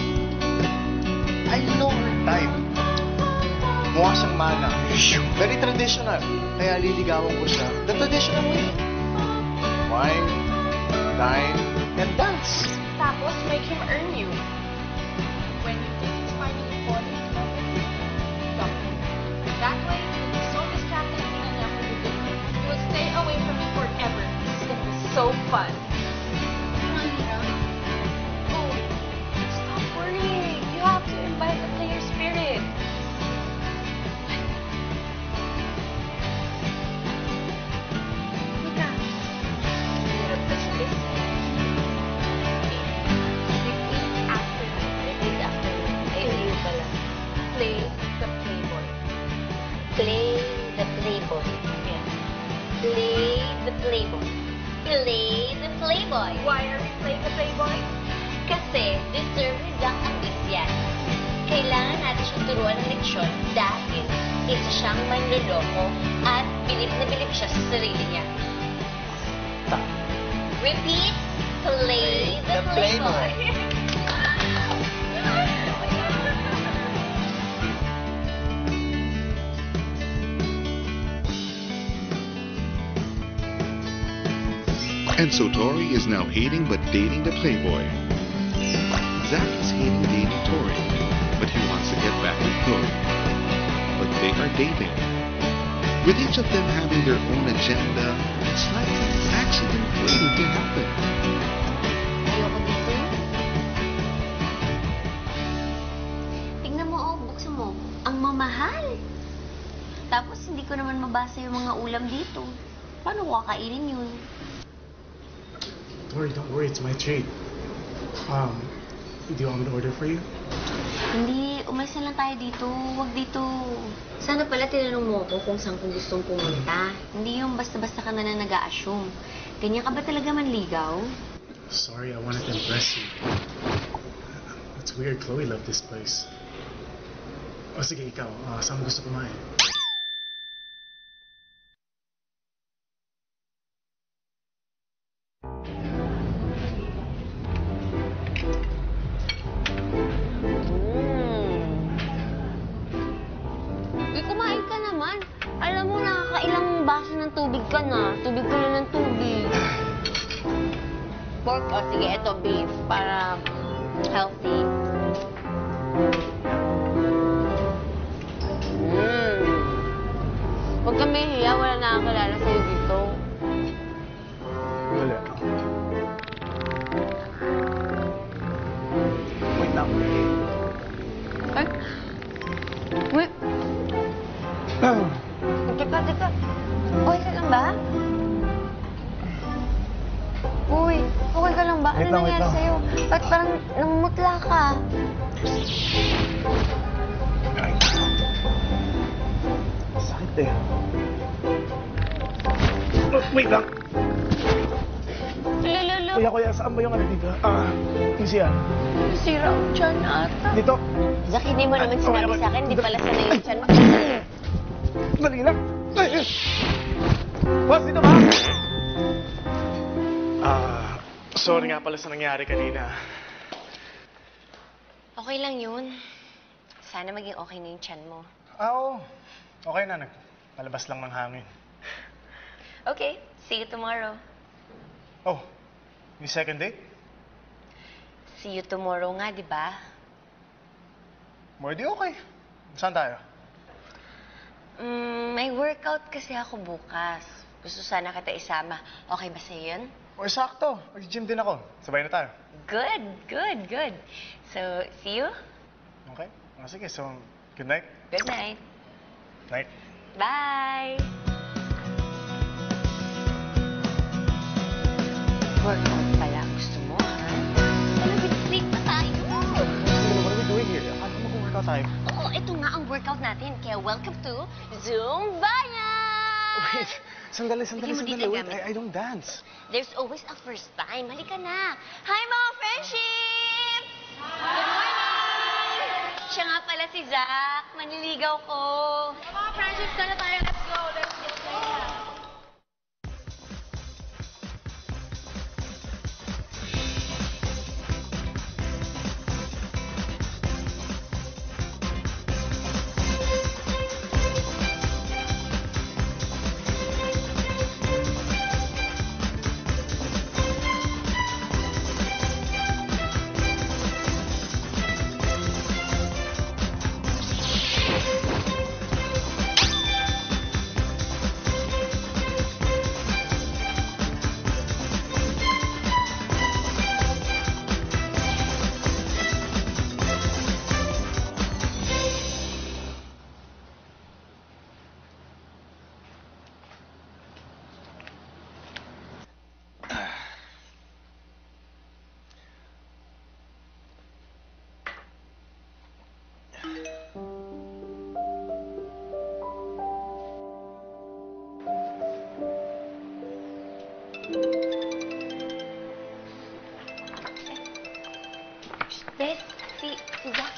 I know her type. Mukha siyang mana. Very traditional. Kaya liligawan ko siya. The traditional way. Wine, dine, and dance. Tapos, make him earn you. When you think he's finally falling in love with you, stop him. That way, you'll be so distracted and you'll never be with him. You will stay away from me forever. It's gonna be so fun. Oh, stop worrying. You have to invite the player spirit. Mika, just listen. Repeat after me. Repeat after me. Ayun pala. Play the playboy. Play the playboy. Yes. Play the playboy. Play the playboy. Why are we playing the playboy? Kasi deserve ni Zach ang gift yan. Kailangan natin siyang turuan ng leksyon dahil isa siyang manloloko at bilib na bilib siya sa sarili niya. Repeat, play the, The playboy. And so Tori is now hating but dating the Playboy. Zach is hating dating Tori, but he wants to get back with Chloe. But they are dating. With each of them having their own agenda, it's like an accident waiting to happen. Ayoko dito. Tingnan mo, oh, buksan mo. Ang mamahal. Tapos hindi ko naman mabasa yung mga ulam dito. Paano ko kakainin yun? Tori, don't worry, it's my treat. Um, do you want me to order for you? Hindi, umalis na lang tayo dito. Huwag dito. Sana pala tinanong mo ko kung saan ko gustong pumunta. Hindi yung basta-basta ka na na nag-a-assume. Ganyan ka ba talaga manligaw? Sorry, I wanted to impress you. It's weird, Chloe loved this place. O sige, ikaw, uh, saan mo gusto kumain? Di kumain ka naman. Alam mo, nakakailang baso ng tubig ka na. Tubig ka na ng tubig. Pork, o sige, ito beef para healthy. Mmm. Huwag kang mahihiya, wala nakakilala sa'yo dito. Wala. lang. Ay? Wait. Teka, teka. Okay ka lang ba? Uy, okay ka lang ba? Ano Wait lang, wait nangyari lang. sa'yo? Ba't parang namumutla ka? Sakit eh. Oh, wait lang. Lululu. Kuya, kuya, saan ba yung ano dito? Ah, yung siya. Sira ang tiyan ata. Dito. Zach, hindi mo naman Ay, sinabi okay, sa akin, di pala sanay yung tiyan mo. Dali lang. Ay, ay. Boss, dito ba? Ah, sorry nga pala sa nangyari kanina. Okay lang yun. Sana maging okay na yung tiyan mo. Ah, oo. Okay na, nagpalabas lang ng hangin. Okay, see you tomorrow. Oh, yung second date? See you tomorrow nga, di ba? More di okay. Saan tayo? Mm, may workout kasi ako bukas. Gusto sana kita isama. Okay ba sa'yo yun? O, sakto. Mag-gym din ako. Sabay na tayo. Good, good, good. So, see you? Okay? Ah, sige, so, good night. Good night. Night. Bye! Workout pala gusto mo, ha? Ano, late na tayo. What are we doing here? Akala mo kung workout tayo. Oo, ito nga ang workout natin. Kaya welcome to Zumbayan! Wait, sandali, sandali, Bigyan mo sandali. dito, Wait, gamit. I, I don't dance. There's always a first time. Halika na. Hi, mga friendship! Good morning! Siya nga pala si Zach. Manliligaw ko. Mga friendships na na tayo. Let's go. Let's go. Yes, si, si Zach.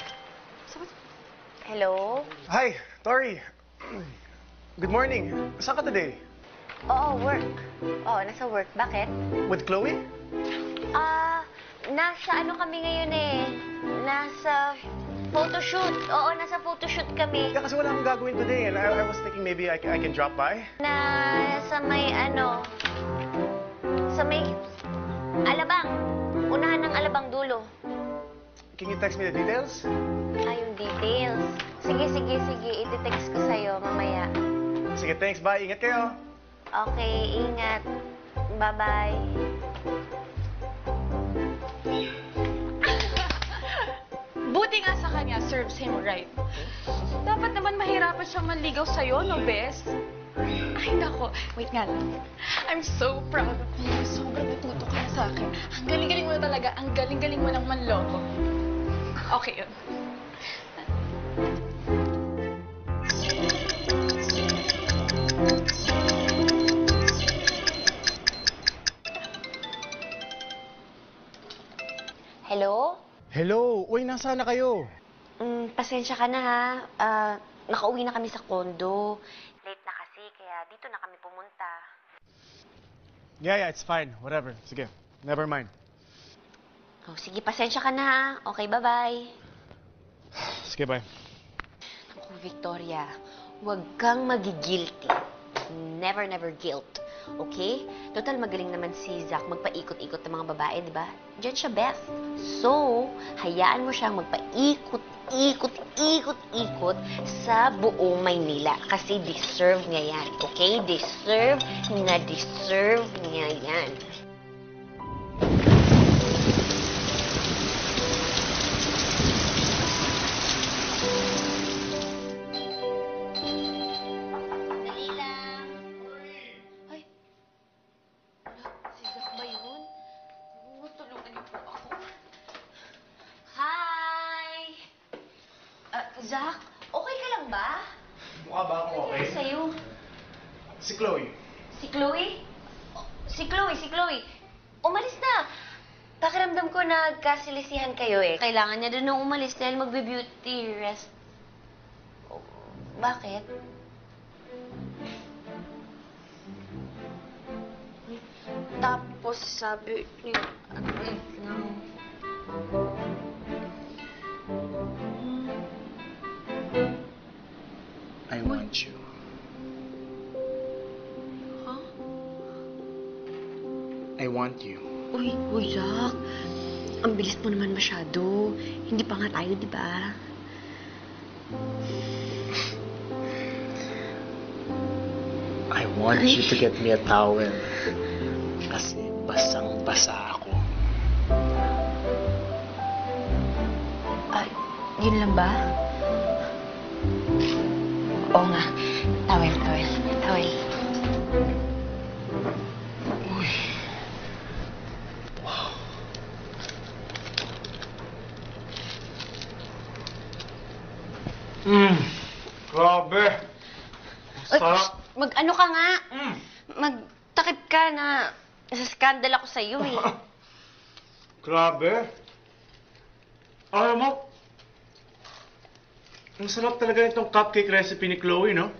Hello? Hi, Tori. Good morning. Saan ka today? Oo, work. Oo, nasa work. Bakit? With Chloe? Ah, nasa ano kami ngayon eh. Nasa photoshoot. Oo, nasa photoshoot kami. Yeah, kasi wala akong gagawin today. And I, I was thinking maybe I, ca- I can drop by. Na sa may ano, sa may alabang. Unahan ng alabang dulo. Can you text me the details? Ah, yung details. Sige, sige, sige. Iti-text ko sa'yo mamaya. Sige, thanks. Bye. Ingat kayo. Okay, ingat. Bye-bye. Buti nga sa kanya, serves him right. Dapat naman mahirapan siyang manligaw sa'yo, no, bes? Ay, nako. Wait nga lang. I'm so proud of you. Sobrang natuto ka na sa akin. Ang galing-galing mo na talaga. Ang galing-galing mo ng manloko. Okay yun. Hello? Hello. Uy, nasaan na kayo? Mm, pasensya ka na ha. Ah, nakauwi na kami sa condo. Late na kasi, kaya dito na kami pumunta. Yeah, yeah, it's fine. Whatever. Sige. Never mind. Oh, sige, pasensya ka na ha. Okay, bye-bye. Sige, bye. Naku, Victoria, huwag kang magigilty. Never, never guilt. Okay? Total, magaling naman si Zach magpaikot-ikot ng mga babae, di ba? Diyan siya best. So, hayaan mo siyang magpaikot-ikot-ikot-ikot sa buong Maynila. Kasi deserve niya yan. Okay? Deserve na deserve niya yan. Zach, okay ka lang ba? Mukha ba akong okay? Ano sa'yo? Si Chloe. Si Chloe? Oh, si Chloe, si Chloe. Umalis na. Pakiramdam ko nagkasilisihan kayo eh. Kailangan niya doon nung umalis dahil magbe-beauty rest. Oh, bakit? Tapos sabi niya, ano wait lang. I want you. Huh? I want you. Uy, uy, Zach. Ang bilis mo naman masyado. Hindi pa nga tayo, di ba? I want you to get me a towel. Kasi basang-basa ako. Ah, yun lang ba? Oo nga. Towel, towel, towel. Uy. Wow. Mmm. Grabe. Uy, Sarap. shh, mag-ano ka nga? Mm. Magtakip ka na. Nasa-scandal ako sa'yo eh. Grabe. Alam mo, ang sarap talaga itong cupcake recipe ni Chloe, no?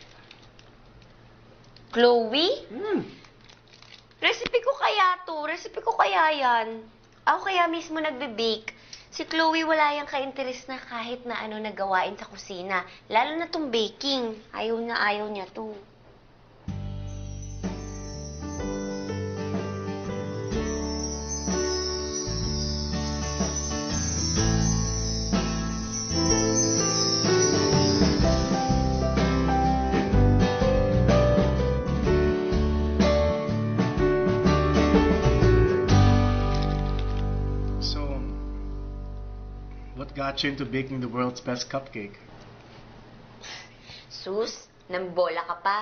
Chloe? Mm. Recipe ko kaya to. Recipe ko kaya yan. Ako kaya mismo nagbe-bake. Si Chloe wala yang ka-interest na kahit na ano nagawain sa kusina. Lalo na tong baking. Ayaw na ayaw niya to. What got you into baking the world's best cupcake? Sus, nambola ka pa.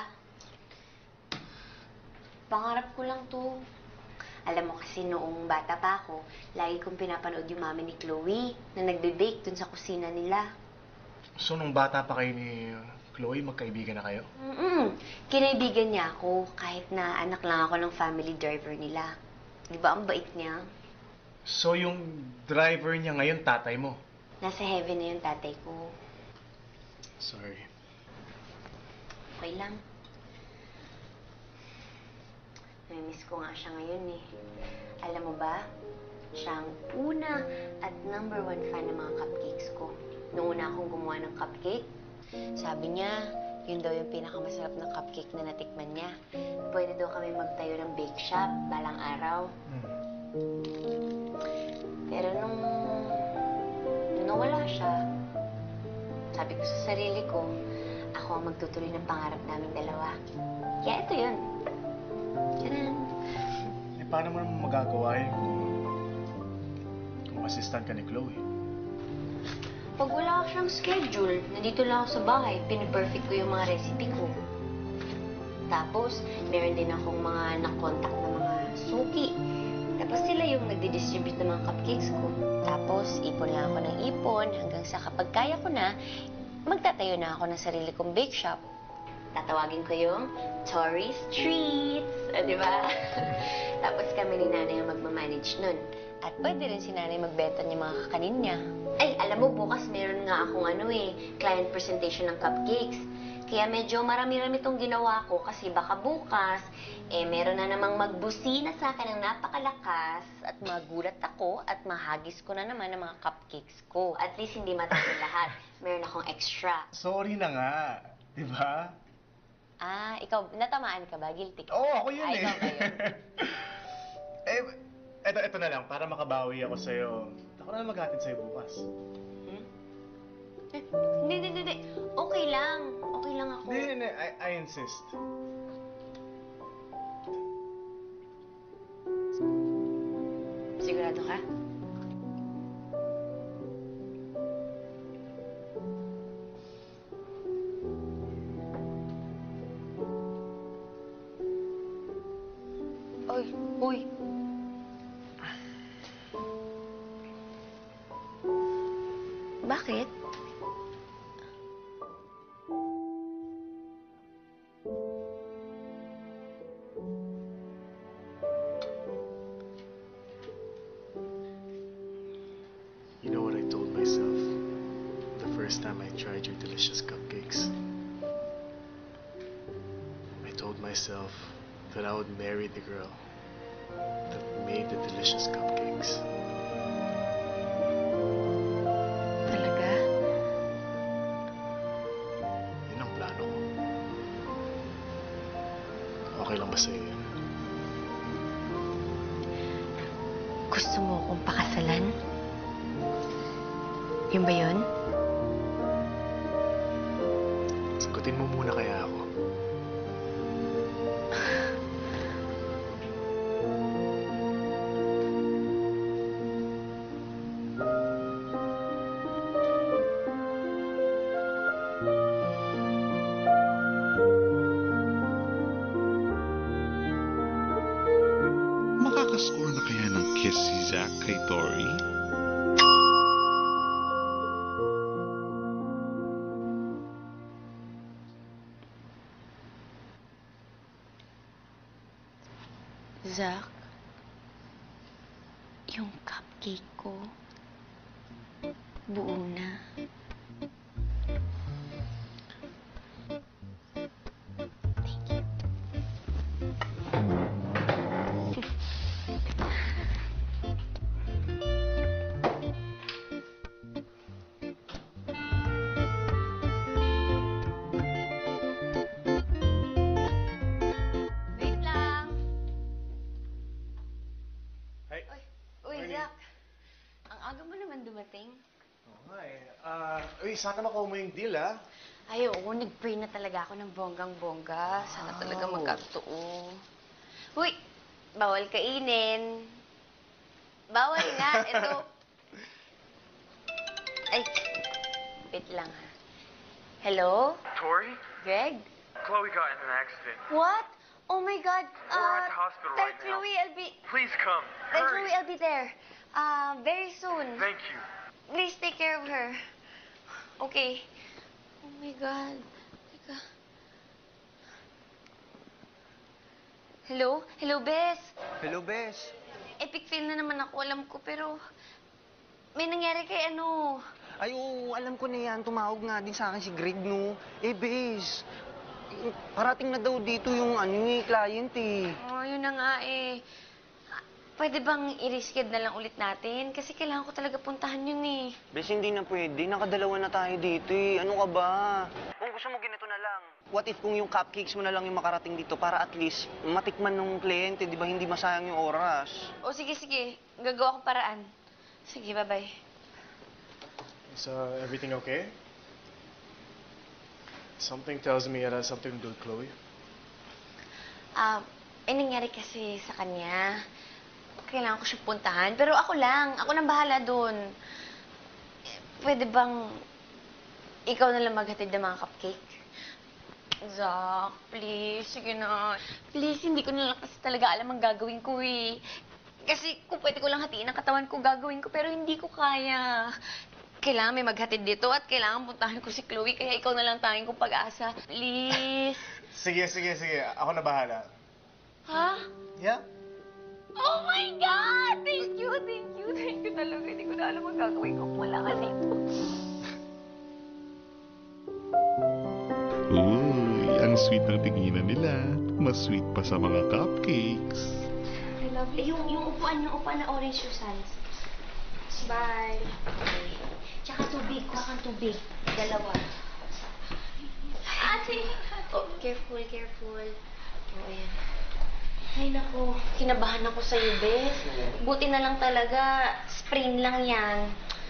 Pangarap ko lang to. Alam mo kasi noong bata pa ako, lagi kong pinapanood yung mami ni Chloe na nagbe-bake dun sa kusina nila. So, nung bata pa kayo ni Chloe, magkaibigan na kayo? Mm-mm. Kinaibigan niya ako kahit na anak lang ako ng family driver nila. Di ba ang bait niya? So, yung driver niya ngayon, tatay mo? Nasa heaven na yung tatay ko. Sorry. Okay lang. Namimiss ko nga siya ngayon eh. Alam mo ba, siya ang una at number one fan ng mga cupcakes ko. Noong una akong gumawa ng cupcake, sabi niya, yun daw yung pinakamasarap na cupcake na natikman niya. Pwede daw kami magtayo ng bake shop balang araw. Hmm. Pero nung nawala siya, sabi ko sa sarili ko, ako ang magtutuloy ng pangarap naming dalawa. Kaya ito yun. Tanan. Eh, paano mo naman magagawa yun kung, kung assistant ka ni Chloe? Pag wala siyang schedule, nandito lang ako sa bahay, piniperfect ko yung mga recipe ko. Tapos, meron din akong mga nakontak na mga suki. Tapos sila yung nagdi-distribute ng mga cupcakes ko. Tapos, ipon lang ako ng ipon hanggang sa kapag kaya ko na, magtatayo na ako ng sarili kong bake shop. Tatawagin ko yung Tori's Treats. O, di ba? Tapos kami ni nanay ang magmamanage nun. At pwede rin si nanay magbenta ng mga kakanin niya. Ay, alam mo, bukas meron nga akong ano eh, client presentation ng cupcakes. Kaya medyo marami-rami itong ginawa ko kasi baka bukas, eh meron na namang magbusina sa akin ng napakalakas at magulat ako at mahagis ko na naman ang mga cupcakes ko. At least hindi matapon lahat. Meron akong extra. Sorry na nga, di ba? Ah, ikaw, natamaan ka ba? Guilty ka? Oo, ako yun ah, eh. Ikaw ba yun? eh, eto, eto na lang, para makabawi ako sa'yo. Ako na lang maghatid sa'yo bukas. Hmm? Eh, Hindi, hindi, hindi. Okay lang. Okay lang ako. Hindi, hindi, I, I insist. Sigurado ka? Oy, uy. Bakit? last time I tried your delicious cupcakes. I told myself that I would marry the girl that made the delicious cupcakes. Talaga? Yun ang plano ko. Okay lang ba sa'yo yun? Gusto mo akong pakasalan? Yun ba yun? Sagutin mo muna kaya ako. Makakascore na kaya ng kiss si Zach kay Tori? Zach, yung cupcake ko, buo na. Wait lang. Hey. Uy, Morning. Zach. Ang aga mo naman dumating. Oh, hi. Ah, uy, sana makuha mo yung deal, ah. Ay, oo. Nag-pray na talaga ako ng bonggang-bongga. Sana talaga Wow. magkatotoo. Uy, bawal kainin. Bawal nga. Ito. Ay, wait lang ha. Hello? Tori? Greg? Chloe got in an accident. What? Oh my God. We're at the hospital tell right now. Chloe I'll be... Please come. Tell Hurry. Chloe I'll be there. Uh, very soon. Thank you. Please take care of her. Okay. Oh my God. Teka. Hello? Hello, Bes. Hello, Bes. Epic fail na naman ako, alam ko, pero... May nangyari kay ano... Ay, oo, alam ko na yan. Tumawag nga din sa akin si Greg, no? Eh, Bes, eh, parating na daw dito yung ano eh, client eh. Oh, yun na nga eh. Pwede bang i-reschedule na lang ulit natin? Kasi kailangan ko talaga puntahan yun eh. Bes, hindi na pwede. Nakadalawa na tayo dito eh. Ano ka ba? Kung gusto mo, ganito na lang. What if kung yung cupcakes mo na lang yung makarating dito para at least matikman ng kliyente, di ba hindi masayang yung oras? O sige, sige. Gagawa ko paraan. Sige, bye-bye. Is uh, everything okay? Something tells me it has something to do with Chloe. Ah, eh, nangyari kasi sa kanya. Kailangan ko siya puntahan. Pero ako lang. Ako nang bahala dun. Eh, Pwede bang ikaw na lang maghatid ng mga cupcake? Zach, please. Sige na. Please, hindi ko na lang kasi talaga alam ang gagawin ko eh. Kasi kung pwede ko lang hatiin ang katawan ko, gagawin ko. Pero hindi ko kaya. Kailangan may maghatid dito at kailangan puntahan ko si Chloe. Kaya ikaw na lang tanging kong pag-asa. Please. Sige, sige, sige. Ako na bahala. Ha? Yeah? Oh my God! Thank you, thank you, thank you talaga. Hindi ko na alam ang gagawin ko kung wala ka dito. Uy, ang sweet ng tinginan nila. Mas sweet pa sa mga cupcakes. I love you. Yung, yung upuan, yung upuan na orange yung size. Bye. Okay. Tsaka tubig, kuha kang tubig. Dalawa. Ate! Oh, careful, careful. Oh, ayan. Ay, naku. Kinabahan ako sa'yo, Bes. Buti na lang talaga. Sprain lang yan.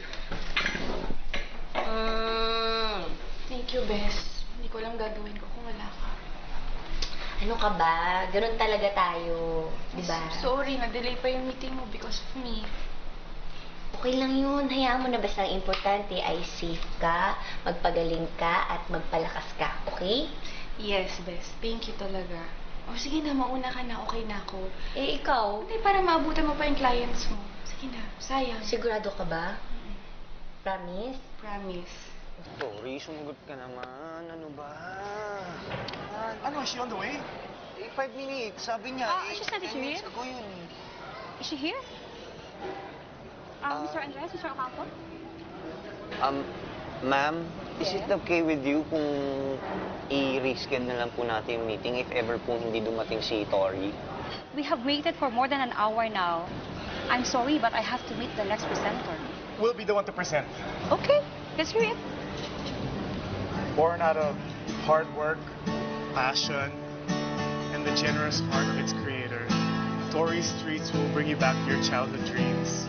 Mm. Thank you, Bes. Hindi ko lang gagawin ko kung wala ka. Ano ka ba? Ganun talaga tayo. Diba? Sorry, na-delay pa yung meeting mo because of me. Okay lang yun. Hayaan mo na basta ang importante ay safe ka, magpagaling ka, at magpalakas ka. Okay? Yes, Bes. Thank you talaga. O sige na, mauna ka na. Okay na ako. Eh, ikaw? Hindi, para maabutan mo pa yung clients mo. Sige na, sayang. Sigurado ka ba? Promise? Promise. Tori, sumagot ka naman. Ano ba? Ano, is she on the way? Eh, five minutes. Sabi niya, Ah, eh, she's not ten here minutes yet? ago yun. Is she here? Um, Ah. Mister Andres, Mister Ocampo? Um, Ma'am, is it okay with you kung i-reschedule na lang po natin yung meeting if ever po hindi dumating si Tori? We have waited for more than an hour now. I'm sorry, but I have to meet the next presenter. We'll be the one to present. Okay, let's hear it. Born out of hard work, passion, and the generous heart of its creator, Tori's Streets will bring you back to your childhood dreams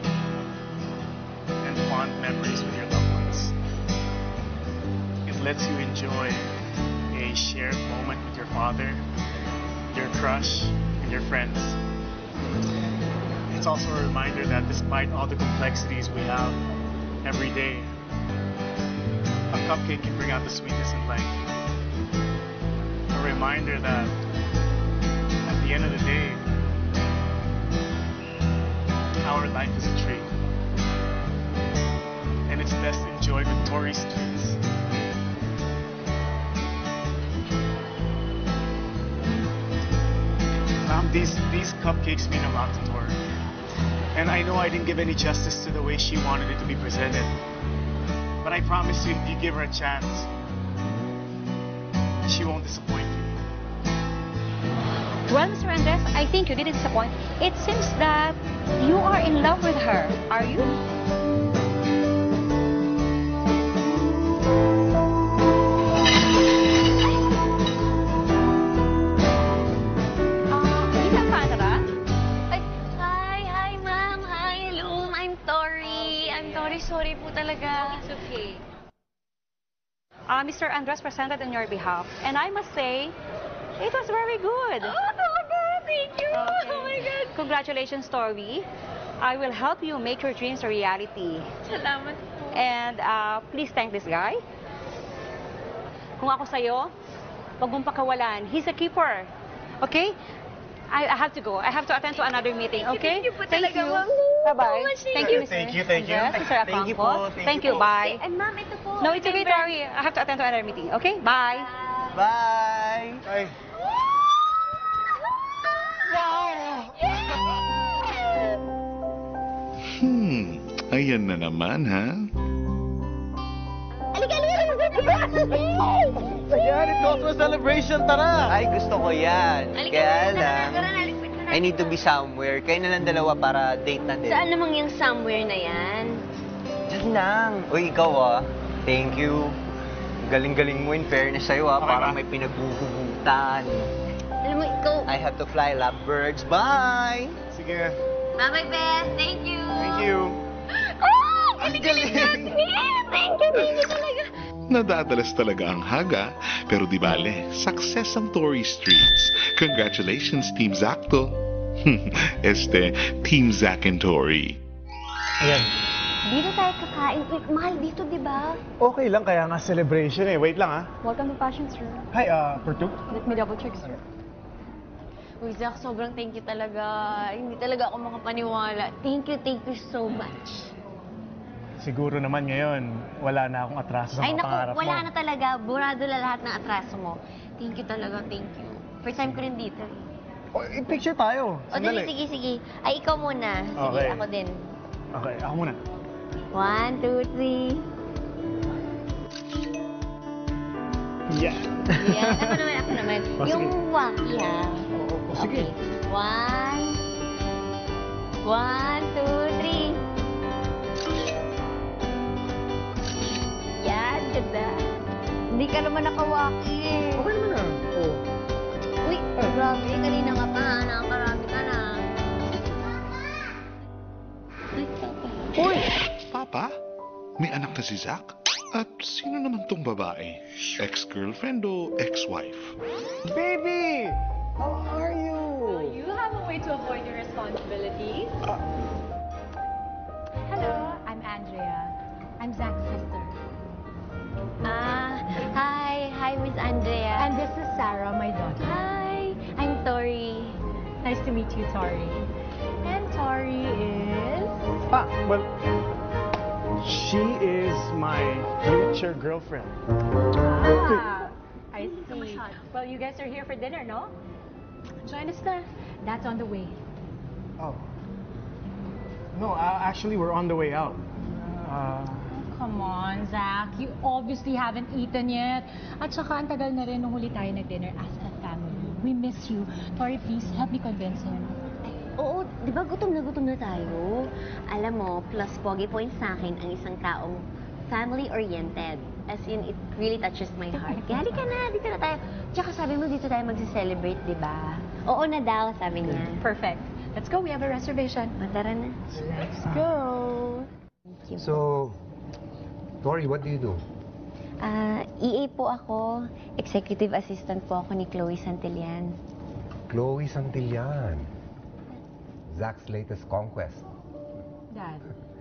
and fond memories with your loved ones. It lets you enjoy a shared moment with your father, your crush, and your friends. It's also a reminder that despite all the complexities we have every day, a cupcake can bring out the sweetness in life. A reminder that at the end of the day, our life is a treat. And it's best enjoyed with Tori Streets. Mom, these, these cupcakes mean a lot to Tori. And I know I didn't give any justice to the way she wanted it to be presented. But I promise you, if you give her a chance, she won't disappoint you. Well, Mister Andres, I think you didn't disappoint. It seems that you are in love with her. Are you? Sorry po talaga. It's okay. Uh, Mister Andres presented on your behalf, and I must say, it was very good. Oh, talaga? Thank you. Okay. Oh my God. Congratulations, Tori. I will help you make your dreams a reality. Salamat po. And uh, please thank this guy. Kung ako sa'yo, wag mong pakawalan. He's a keeper. Okay? I, I have to go. I have to attend to another meeting, okay? Thank you po Thank talaga, you. ma'am. Bye-bye. Thank you, you. Mister Thank you, thank you. Andres, Mister Thank you Acampo. po, thank Thank you you, po. bye. Eh, ma'am, ito po. No, it's okay, Tori. I have to attend to another meeting, okay? Bye. Bye! Ay. Hmm, ayan na naman ha. Alika, alika, alika! Ayan, it's also a celebration, tara! Ay, gusto ko yan. Halika Kaya na, tara na, lang, tara na, ligpit na I need to be somewhere. Kayo na lang dalawa para date natin. Saan namang yung somewhere na yan? Diyan lang. Uy, ikaw ah. Thank you. Galing-galing mo in fairness sa'yo ah. Okay Parang ba? may pinaghuhugutan. Alam mo, ikaw. I have to fly lovebirds. Bye! Sige, Mama Beth, thank you. thank you. Oh! Ang Galing-galing galing. natin. Thank you, thank you talaga. Nadadalas talaga ang haga, pero di bale, success ang Tori Streets. Congratulations, Team Zacto. este, Team Zac and Tori. Ayan. Dito tayo kakain. Uy, mahal dito, di ba? Okay lang, kaya nga celebration eh. Wait lang ah. Welcome to Passion, sir. Hi, uh, for two? Let me double check, sir. Uy, Zach, sobrang thank you talaga. Hindi talaga ako makapaniwala. Thank you, thank you so much. Siguro naman ngayon, wala na akong atraso sa Ay, mga naku, pangarap mo. wala na talaga. Burado na lahat ng atraso mo. Thank you talaga, thank you. First time ko rin dito. Oh, i-picture tayo. O, dali, Sandali. sige, sige. Ay, ikaw muna. Sige, Okay. ako din. Okay, ako muna. One, two, three. Yeah. Yan. Ako naman, ako naman. Oh, Yung sige. waki, ha? Oh, sige. Okay. One. One, two, three. Yan, ganda. Hindi ka naman nakawaki eh. Okay naman ah. Oh. Uy, grabe. Kanina nga pa, nakakarami ka na. Ay, papa. Uy! Papa? May anak na si Zac? At sino naman tong babae? Ex-girlfriend o ex-wife? Baby! How are you? You have a way to avoid your responsibilities. Hello, I'm Andrea. I'm Zach's sister. Ah, hi. Hi, Miss Andrea. And this is Sarah, my daughter. Hi, I'm Tori. Nice to meet you, Tori. And Tori is... Ah, well, she is my future girlfriend. Ah, I see. Well, you guys are here for dinner, no? Join us na. That's on the way. Oh. No, uh, actually, we're on the way out. Uh, come on, Zach. You obviously haven't eaten yet. At saka, ang tagal na rin nung huli tayo nag-dinner as a family. We miss you. Tori, please, help me convince him. Oo, di ba gutom na gutom na tayo? Alam mo, plus pogi points sa akin ang isang taong family-oriented. As in, it really touches my heart. Kaya halika na, dito na tayo. Tsaka sabi mo, dito tayo mag-celebrate, di ba? Oo na daw, sabi niya. Perfect. Let's go. We have a reservation. Matara na. Let's go. Thank you. So, Tori, what do you do? Ah, E A po ako. Executive assistant po ako ni Chloe Santillan. Chloe Santillan. Zach's latest conquest. Dad.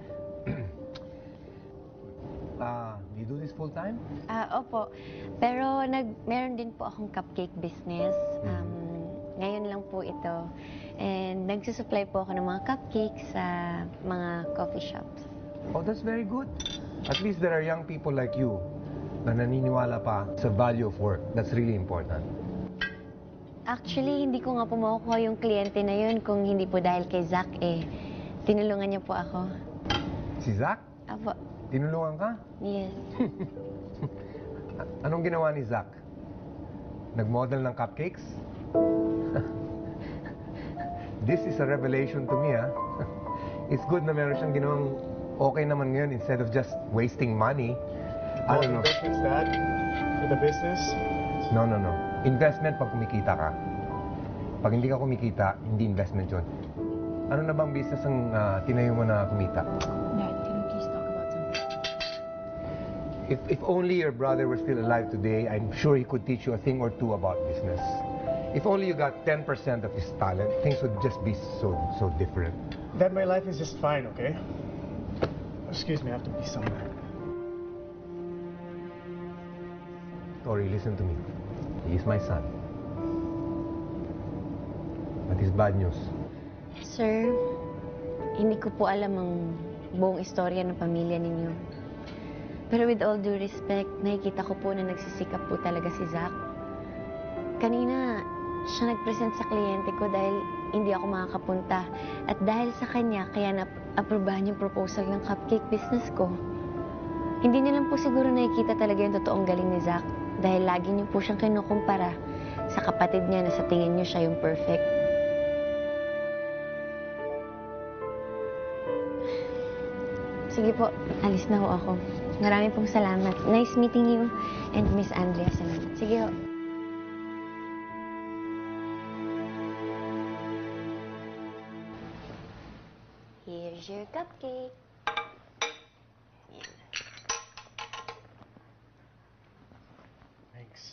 Ah, do you do this full time? Ah, opo. Pero nag meron din po akong cupcake business. Um, ngayon lang po ito. And nagsusupply po ako ng mga cupcakes sa mga coffee shops. Oh, that's very good. At least there are young people like you na naniniwala pa sa value of work. That's really important. Actually, hindi ko nga po makukuha yung kliyente na yun kung hindi po dahil kay Zach eh. Tinulungan niya po ako. Si Zach? Apo. Tinulungan ka? Yes. Anong ginawa ni Zach? Nag-model ng cupcakes? This is a revelation to me, ah. It's good na meron siyang ginawang okay naman ngayon instead of just wasting money. I don't know. Investments, Dad? For the business? No, no, no. Investment pag kumikita ka. Pag hindi ka kumikita, hindi investment yun. Ano na bang business ang uh, tinayo mo na kumita? Dad, can we please talk about something? If, if only your brother were still alive today, I'm sure he could teach you a thing or two about business. If only you got ten percent of his talent, things would just be so, so different. Dad, my life is just fine, okay? Excuse me, I have to be somewhere. Tori, listen to me. He is my son. But it's bad news. Sir, hindi ko po alam ang buong istorya ng pamilya ninyo. Pero with all due respect, nakikita ko po na nagsisikap po talaga si Zach. Kanina, siya nag-present sa kliyente ko dahil hindi ako makakapunta. At dahil sa kanya, kaya na-aprobahan yung proposal ng cupcake business ko. Hindi niyo lang po siguro nakikita talaga yung totoong galing ni Zach dahil lagi niyo po siyang kinukumpara sa kapatid niya na sa tingin niyo siya yung perfect. Sige po, alis na ho ako. Marami pong salamat. Nice meeting you and Miss Andrea. Salamat. Sige ho. Here's your cupcake. Thanks.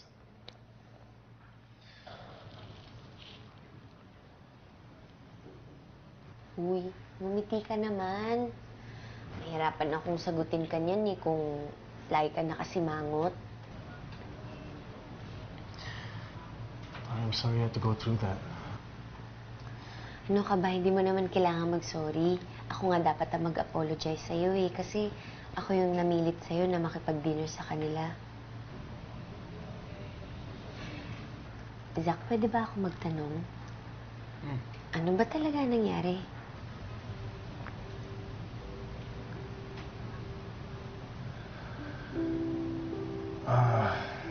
Uy, ngumiti ka naman. Mahirapan akong sagutin ka niyan eh kung lagi ka nakasimangot. I'm sorry I had to go through that. Ano ka ba? Hindi mo naman kailangan mag-sorry. Ako nga dapat na mag-apologize sa'yo eh. Kasi ako yung namilit sa'yo na makipag-dinner sa kanila. Zach, pwede ba ako magtanong? Hmm. Ano ba talaga nangyari? Uh,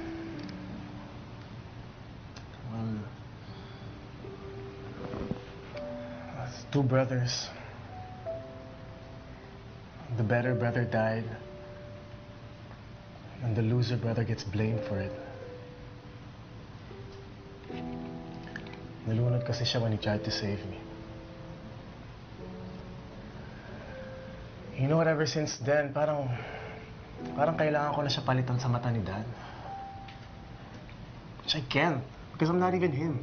well, uh, two brothers. The better brother died, and the loser brother gets blamed for it. Nalunod kasi siya when he tried to save me. You know what, ever since then, parang... Parang kailangan ko na siya palitan sa mata ni Dad. Which I can't, because I'm not even him.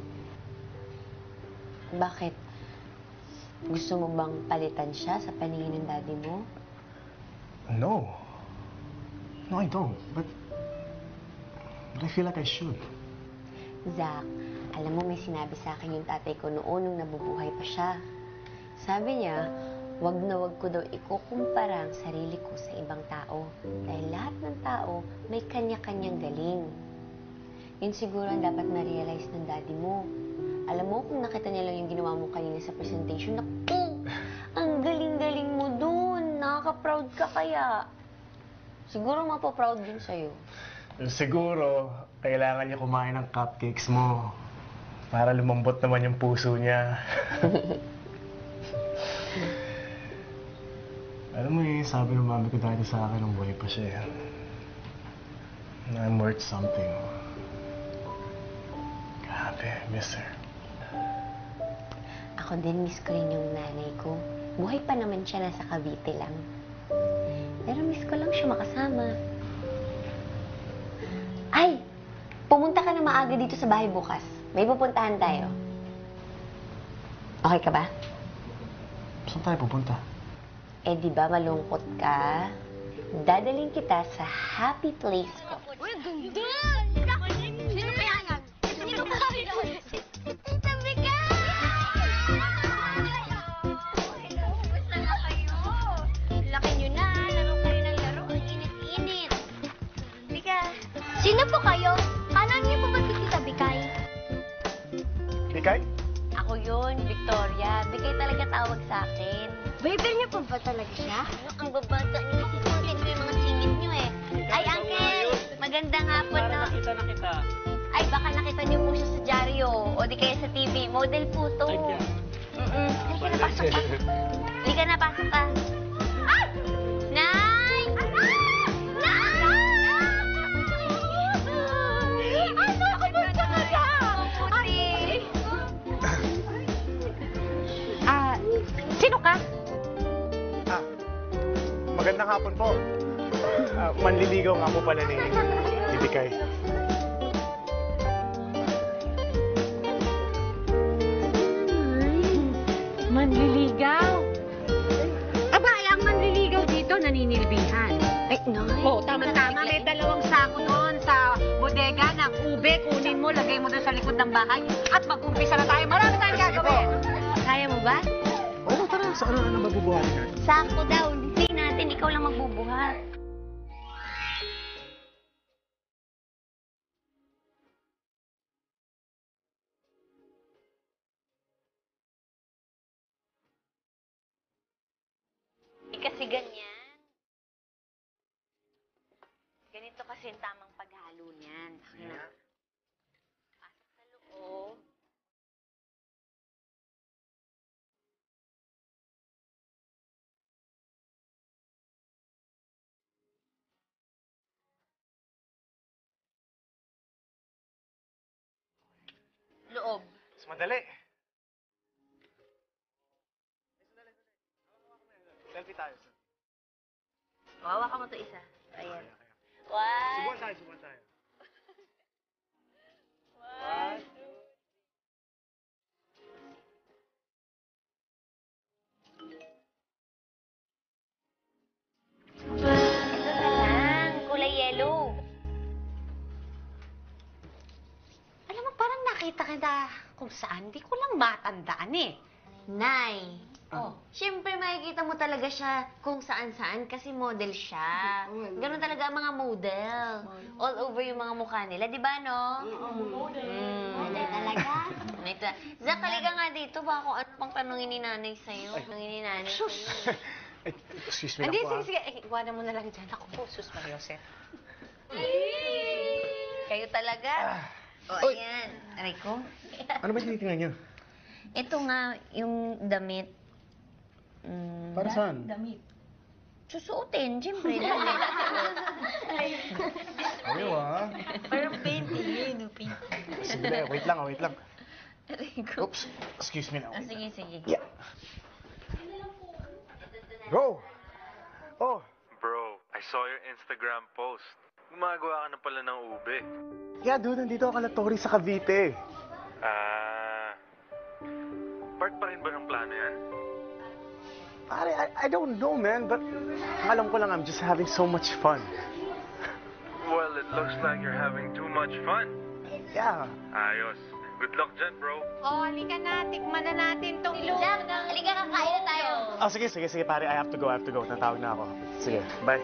Bakit? Gusto mo bang palitan siya sa paningin ng daddy mo? No. No, I don't. But... But I feel like I should. Zach, alam mo may sinabi sa akin yung tatay ko noon nung nabubuhay pa siya. Sabi niya, wag na wag ko daw ikukumpara ang sarili ko sa ibang tao. Dahil lahat ng tao may kanya-kanyang galing. Yun siguro ang dapat na-realize ng daddy mo. Alam mo, kung nakita niya lang yung ginawa mo kanina sa presentation, naku! Ang galing-galing mo dun! Nakaka-proud ka kaya. Siguro mapaproud din sa'yo. Siguro, kailangan niya kumain ng cupcakes mo para lumambot naman yung puso niya. Alam mo eh, sabi ng mami ko dati sa akin nung buhay pa siya. I'm worth something. Grabe, miss her. Ako din, miss ko rin yung nanay ko. Buhay pa naman siya, nasa Cavite lang. Pero miss ko lang siya makasama. Ay! Pumunta ka na maaga dito sa bahay bukas. May pupuntahan tayo. Okay ka ba? Saan tayo pupunta? Eh, di ba malungkot ka? Dadaling kita sa happy place ko. Uy, ganda! Sino kaya yan? Sino kaya yan? Tabi ka! Hello, kumusta na kayo? Laki nyo na, laro kayo ng laro. Ang init-init. Bika. Sino po kayo? Kanan niyo po ba si Tita Bikay? Bikay? Ako yun, Victoria. Bigay talaga tawag sa akin. Boyfriend niyo po ba talaga siya? Ano, ang babata niyo. Masusutin ko yung mga singit niyo eh. Ay, Uncle! Magandang hapon, no? Nakita na kita. Ay, baka nakita niyo po siya sa dyaryo. O di kaya sa T V. Model po to. Mm-mm. Halika na, pasok ka. Halika na, pasok ka. Ah! Nay! Nay! Ano? Kumusta ka na? Puti. Ah, sino ka? Ah, magandang hapon po. Ah, manliligaw nga po pala ni, ni Bikay. Manliligaw? Aba, ay ang manliligaw dito naninilbihan. Ay, Nay. Oo, tama-tama. May dalawang sako doon sa bodega ng ube. Kunin mo, lagay mo doon sa likod ng bahay. At mag-umpisa na tayo. Marami tayong gagawin. Kaya mo ba? Oo, tara. Sa ano ano mabubuhatin natin? Sako daw. Hindi natin. Ikaw lang magbubuhat. Eh, kasi ganyan. Ganito kasi yung tamang paghalo niyan. Ano? Pasok sa loob. Loob. Mas madali. Selfie tayo. Wawa ka mo to isa. Ayan. One. Subuhan tayo, subuhan tayo. One. Ito na lang. Kulay yellow. Alam mo, parang nakita kita kung saan. Di ko lang matandaan eh. Nay. Oh, siyempre makikita mo talaga siya kung saan-saan kasi model siya. Ganun talaga ang mga model. All over yung mga mukha nila, di ba, no? Model. Mm. Model talaga. Ito. Zach, halika nga dito. Baka kung ano pang tanongin ni nanay sa'yo. Tanongin ni nanay sa'yo. Eh, excuse me Hindi, lang po, sige, sige. Eh, iwanan mo na lang dyan. Ako po, sus Mariosep. Kayo talaga. O, oh, ayan. Aray ko. Ano ba tinitingnan niyo? Ito nga, yung damit. Mm, Para saan? Damit. Susuotin, siyempre. Damit. Ayaw ah. Parang painting yun, no? Painting. Sige, wait lang, ah, wait lang. Aray ko. Oops, excuse me now. Ah, sige, sige. Yeah. Go! Oh, Bro, I saw your Instagram post. Gumagawa ka na pala ng ube. yeah, dude, nandito ako kala Tori sa Cavite. Ah... part pa rin ba ng plano yan? Pare, I, I don't know, man, but ang alam ko lang, I'm just having so much fun. Well, it looks like you're having too much fun. Yeah. Ayos. Good luck dyan, bro. Oh, halika na. Tikman na natin tong Jack, halika kakain na tayo. Oh, sige, sige, sige, pare, I have to go, I have to go. Natawag na ako. Sige, bye.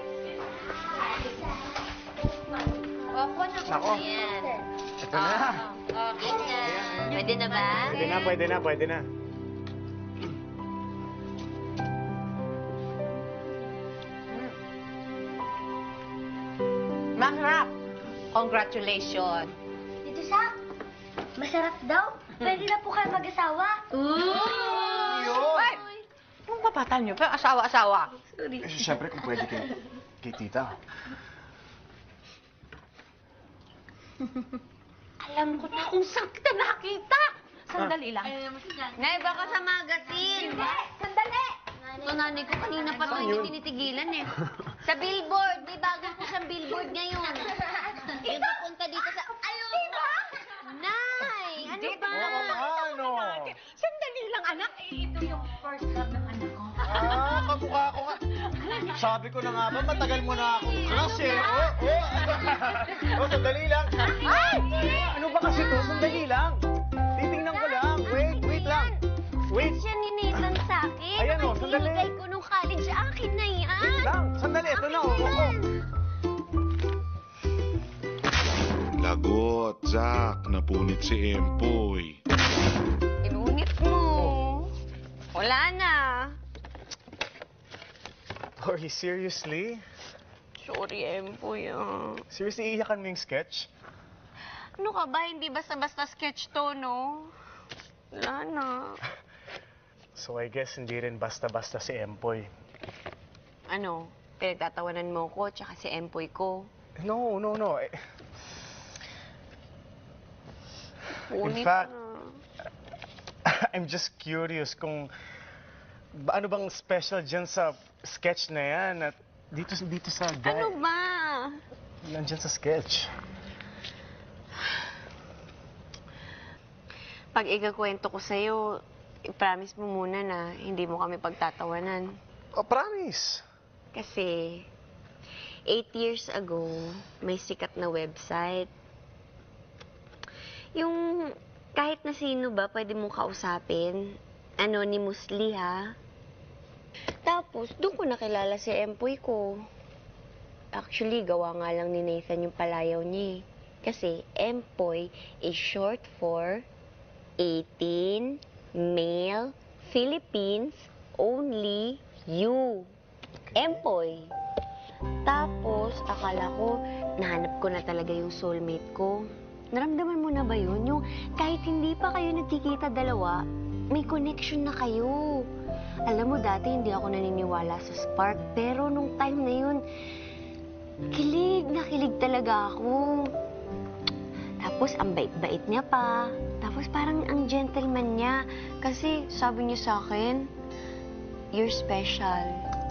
Opo na po. Nako. Ayan. Ito na. Okay na. Pwede na ba? Pwede na, pwede na, pwede na. Masarap! Congratulations! Dito sa, masarap daw. Pwede na po kayo mag-asawa. Ay! Anong papatan niyo? Pero asawa-asawa. Eh, Siyempre, kung pwede kay, kay tita. Alam ko na kung saan kita nakita. Sandali lang. Nay, baka sa magazine. Hindi, sandali. Ito nanay ko kanina pa ito hindi tinitigilan eh. Sa billboard. May bago po siyang billboard ngayon. Yung papunta dito sa... Ayun! Diba? Nay! Ano ba? Ano? Sandali lang, anak. Eh, ito yung first love ng anak ko. Ah, kamukha ko nga. Sabi ko na nga ba, matagal mo na akong crush eh. Oh, oh. Oh, sandali lang. Ay! Ano ba kasi to? Sandali lang. Titingnan ko lang. Wait, wait lang. Wait. Siya ni Nathan sa akin. Ayan, oh, sandali. Ibigay ko nung college akin na yan. Wait lang. Sandali, ito na. Oh, oh. Lagot, Zach. Napunit si Empoy. Inunit mo. Wala na. Tori, seriously? Sorry, Empoy, ah. Seriously, iiyakan mo yung sketch? Ano ka ba? Hindi basta-basta sketch to, no? Wala na. So I guess hindi rin basta-basta si Empoy. Ano? Pinagtatawanan mo ko, tsaka si Empoy ko. No, no, no. Eh, Punit fact, na. I'm just curious kung ba- ano bang special dyan sa sketch na yan at dito, dito sa guy. Ano ba? Nandyan sa sketch. Pag ikakwento ko sa'yo, i-promise mo muna na hindi mo kami pagtatawanan. Oh, promise. Kasi, eight years ago, may sikat na website. Yung kahit na sino ba pwede mong kausapin, anonymously ha. Tapos, doon ko nakilala si Empoy ko. Actually, gawa nga lang ni Nathan yung palayaw niya eh. Kasi, Empoy is short for eighteen, male, Philippines, only you. Empoy. Tapos, akala ko, nahanap ko na talaga yung soulmate ko. Naramdaman mo na ba yun? Yung kahit hindi pa kayo nagkikita dalawa, may connection na kayo. Alam mo, dati hindi ako naniniwala sa spark, pero nung time na yun, kilig na kilig talaga ako. Tapos, ang bait-bait niya pa. Tapos, parang ang gentleman niya. Kasi, sabi niya sa akin, you're special.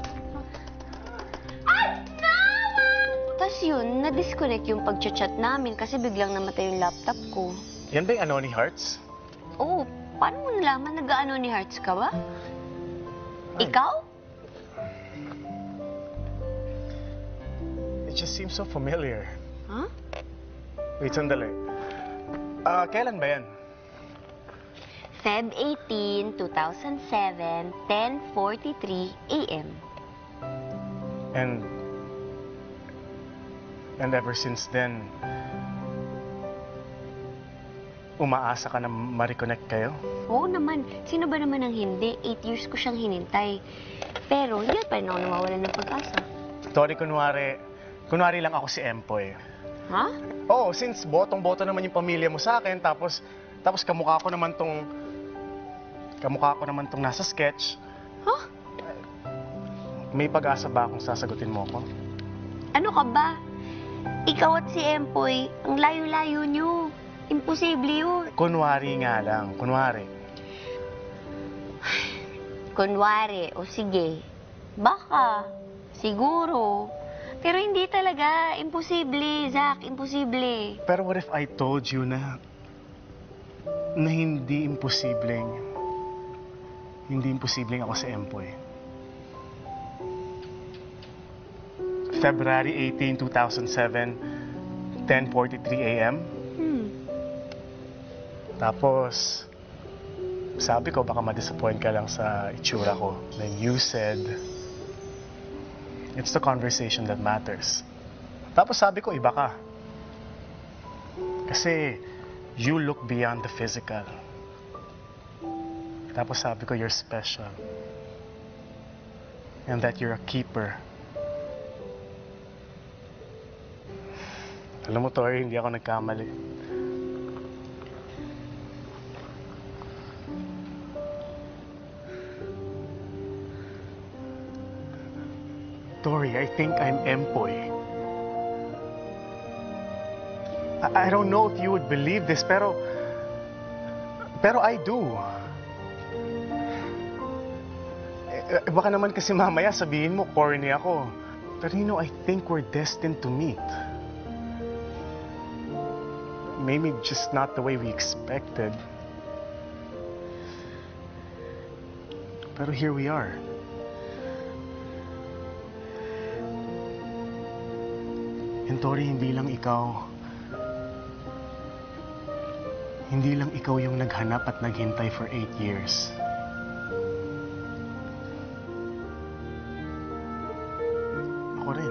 Ay! No! Tapos yun, na-disconnect yung pag-chat namin kasi biglang namatay yung laptop ko. Yan ba yung Anony Hearts? Oo, paano mo nalaman? Nag-ano ni Hearts ka ba? Ikaw? It just seems so familiar. Huh? Wait, sandali. Ah, kailan ba yan? Feb eighteen, two thousand seven, ten forty-three a m And... And ever since then, umaasa ka na ma-reconnect kayo? Oo naman. Sino ba naman ang hindi? Eight years ko siyang hinintay. Pero hindi pa rin ako nawawalan ng pag-asa. Tori, kunwari, kunwari lang ako si Empoy. Ha? Oo, since botong-boto naman yung pamilya mo sa akin, tapos, tapos kamukha ko naman tong, kamukha ko naman tong nasa sketch. Huh? May pag-asa ba akong sasagutin mo ko? Ano ka ba? Ikaw at si Empoy, ang layo-layo niyo. Imposible yun. Kunwari nga lang, kunwari. Kunwari, o sige. Baka. Siguro. Pero hindi talaga. Imposible, Zach. Imposible. Pero what if I told you na, na hindi imposibleng, hindi imposibleng ako si Empoy? February eighteenth, two thousand seven, ten forty-three a m Hmm. Tapos, sabi ko baka ma-disappoint ka lang sa itsura ko. Then you said, it's the conversation that matters. Tapos sabi ko, iba ka. Kasi, you look beyond the physical. Tapos sabi ko, you're special. And that you're a keeper. Alam mo, Tori, hindi ako nagkamali. Tori, I think I'm Empoy. I, I don't know if you would believe this, pero... Pero I do. Eh, eh, baka naman kasi mamaya sabihin mo, corny ako. Pero you know, I think we're destined to meet. Maybe just not the way we expected. Pero here we are. And Tori, hindi lang ikaw. Hindi lang ikaw yung naghanap at naghintay for eight years. Ako rin.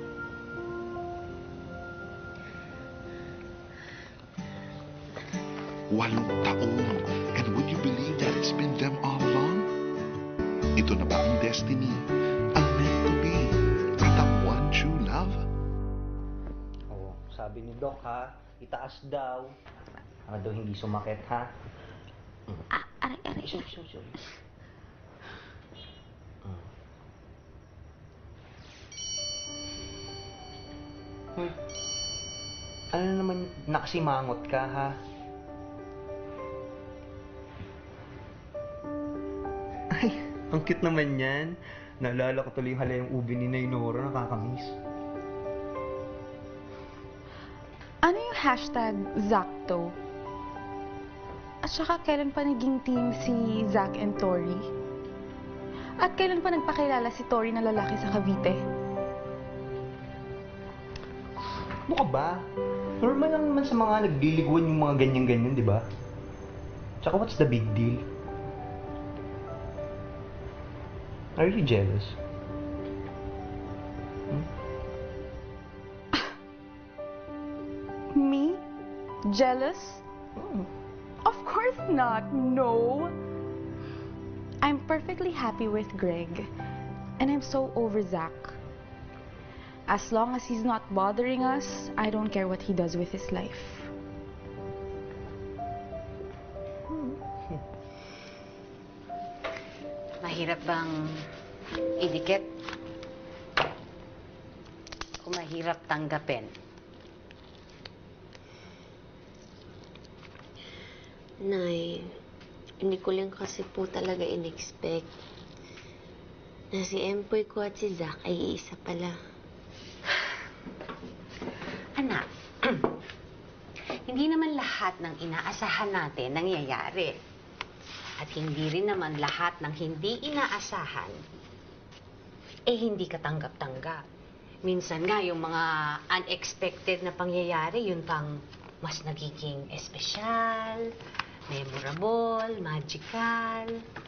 Walong taon. And would you believe that it's been them all along? Ito na ba ang destiny? Ang meant to be? At ang one true love? Oo, sabi ni Doc ha, itaas daw. Para daw hindi sumakit ha. Ah, aray, aray. Sorry, sorry, sorry. Hmm. Ano naman, nakasimangot ka ha? Ay, ang cute naman yan. Naalala ko tuloy yung halayang ubi ni Nainora, nakakamiss. Ano yung hashtag Zacto? At saka kailan pa naging team si Zach and Tori? At kailan pa nagpakilala si Tori na lalaki sa Cavite? Ano ka ba? Normal lang naman sa mga nagliliguan yung mga ganyan-ganyan, di ba? Tsaka what's the big deal? Are you jealous? Hmm? Me? Jealous? Hmm. Of course not. No. I'm perfectly happy with Greg. And I'm so over Zach. As long as he's not bothering us, I don't care what he does with his life. Mahirap bang idikit? O mahirap tanggapin? Nay, hindi ko lang kasi po talaga in-expect na si Empoy ko at si Zach ay iisa pala. Anak, hindi naman lahat ng inaasahan natin nangyayari. At hindi rin naman lahat ng hindi inaasahan, eh hindi katanggap-tanggap. Minsan nga yung mga unexpected na pangyayari, yun pang mas nagiging espesyal, memorable, magical.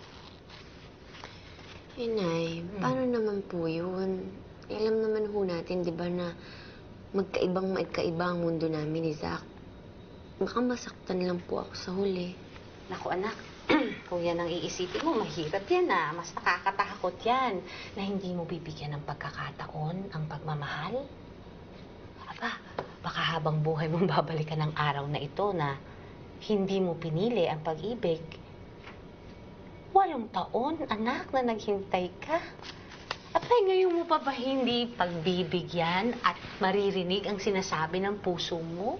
Eh, Nay, Hmm. paano naman po yun? Alam naman ho natin, di ba, na magkaibang magkaiba ang mundo namin ni Zach. Baka masaktan lang po ako sa huli. Naku anak, kung yan ang iisipin mo, mahirap yan ah. Mas nakakatakot yan na hindi mo bibigyan ng pagkakataon ang pagmamahal. Aba, baka habang buhay mong babalikan ang araw na ito na hindi mo pinili ang pag-ibig. Walong taon, anak, na naghintay ka. Abay, ngayon mo pa ba hindi pagbibigyan at maririnig ang sinasabi ng puso mo?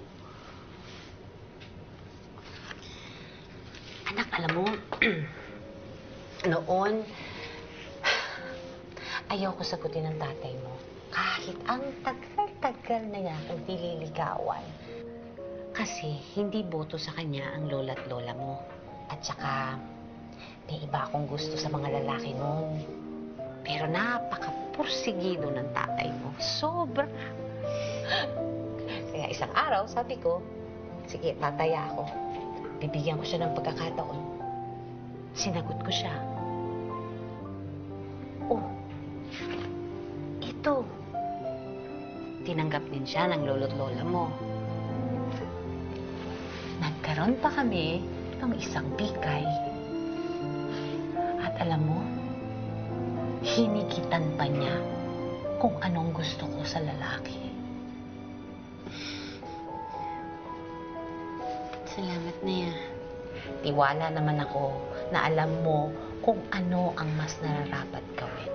Anak, alam mo, noon, ayaw ko sagutin ng tatay mo. Kahit ang tagal-tagal na niya akong nililigawan. Kasi hindi boto sa kanya ang lola't lola mo. At saka, may iba akong gusto sa mga lalaki noon. Pero napaka-pursigido ng tatay mo. Sobra. Kaya isang araw, sabi ko, sige, tataya ako. Bibigyan ko siya ng pagkakataon. Sinagot ko siya. Oh, ito. Tinanggap din siya ng lolo't lola mo. Nagkaroon pa kami ng isang bigay. At alam mo, hinigitan pa niya kung anong gusto ko sa lalaki. Salamat na yan. Tiwala naman ako na alam mo kung ano ang mas nararapat gawin.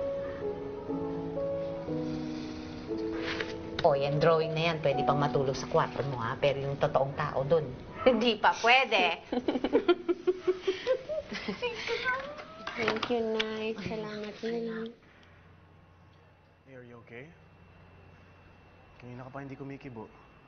O, yan drawing na yan. Pwede pang matulog sa kwarto mo, ha? Pero yung totoong tao dun, hindi pa pwede. Thank you, Nay. Salamat na. Hey, are you okay? Kanina ka pa hindi kumikibo.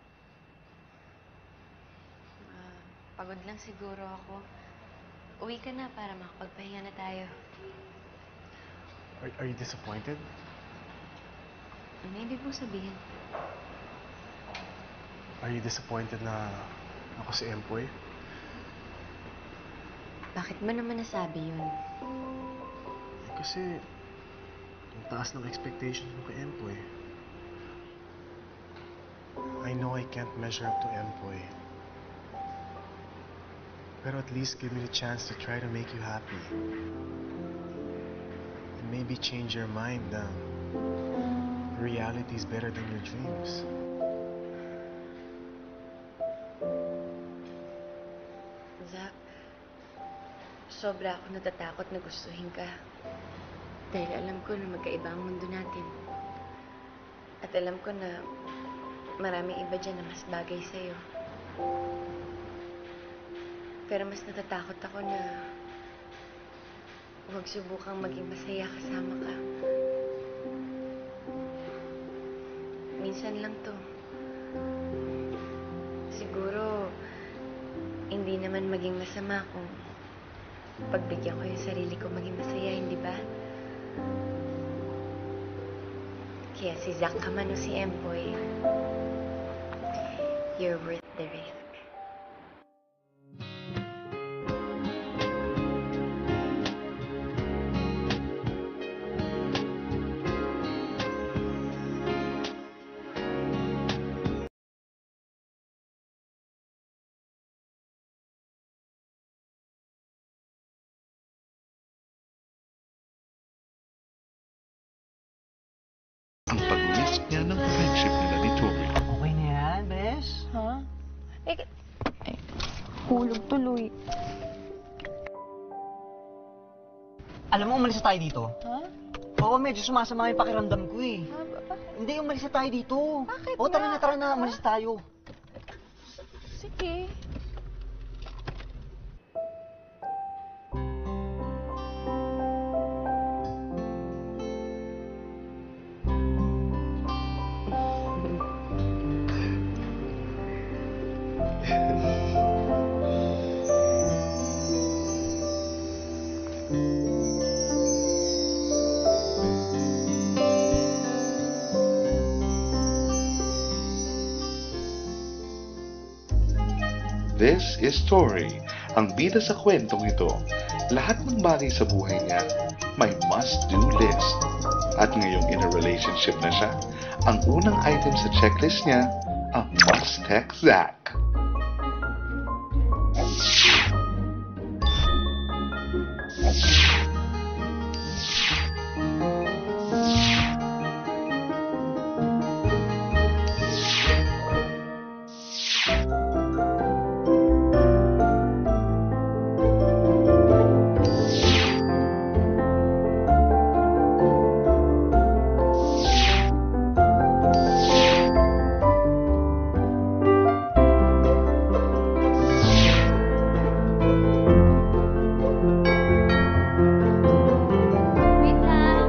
Ah, pagod lang siguro ako. Uwi ka na para makapagpahinga na tayo. Are, are you disappointed? Ano ibig mo sabihin? Are you disappointed na ako si Empoy? Bakit mo naman nasabi yun? Kasi, ang taas ng expectations mo kay Empoy. I know I can't measure up to Empoy. Pero at least give me the chance to try to make you happy. And maybe change your mind na reality is better than your dreams. Zach, sobra ako natatakot na gustuhin ka. Dahil alam ko na magkaiba ang mundo natin. At alam ko na maraming iba dyan na mas bagay sa'yo. Pero mas natatakot ako na huwag subukang maging masaya kasama ka. Minsan lang to. Siguro, hindi naman maging masama kung pagbigyan ko yung sarili ko maging masaya, hindi ba? Kaya si Zach ka man o si Empoy, you're worth the risk. Ang pag-risk niya ng friendship nila ni Tori. Okay na yan, Bes? Ha? Eh, eh, hulog tuloy. Alam mo, umalis na tayo dito. Ha? Oo, medyo sumasama yung pakiramdam ko eh. Ha? Ba- bakit? Hindi, umalis na tayo dito. Bakit Oo, tara nga? na, tara na, umalis na tayo. Sige. This is Tori, ang bida sa kwentong ito. Lahat ng bagay sa buhay niya may must-do list. At ngayong in a relationship na siya, ang unang item sa checklist niya, ang must-text Zach. Wait lang.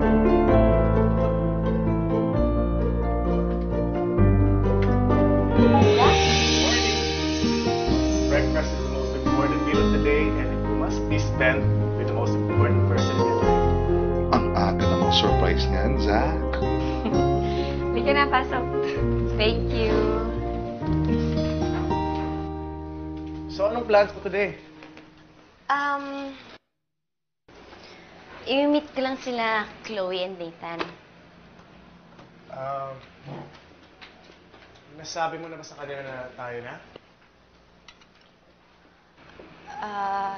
Breakfast is the most important meal of the day and it must be spent with the most important person in your life. Ang aga namang surprise niyan, Zach. Hindi ka na, pasok. Thank you. So, anong plans mo today? Um, i-meet ko lang sila, Chloe and Nathan. Um, nasabi mo na ba sa kanila na tayo na? Ah,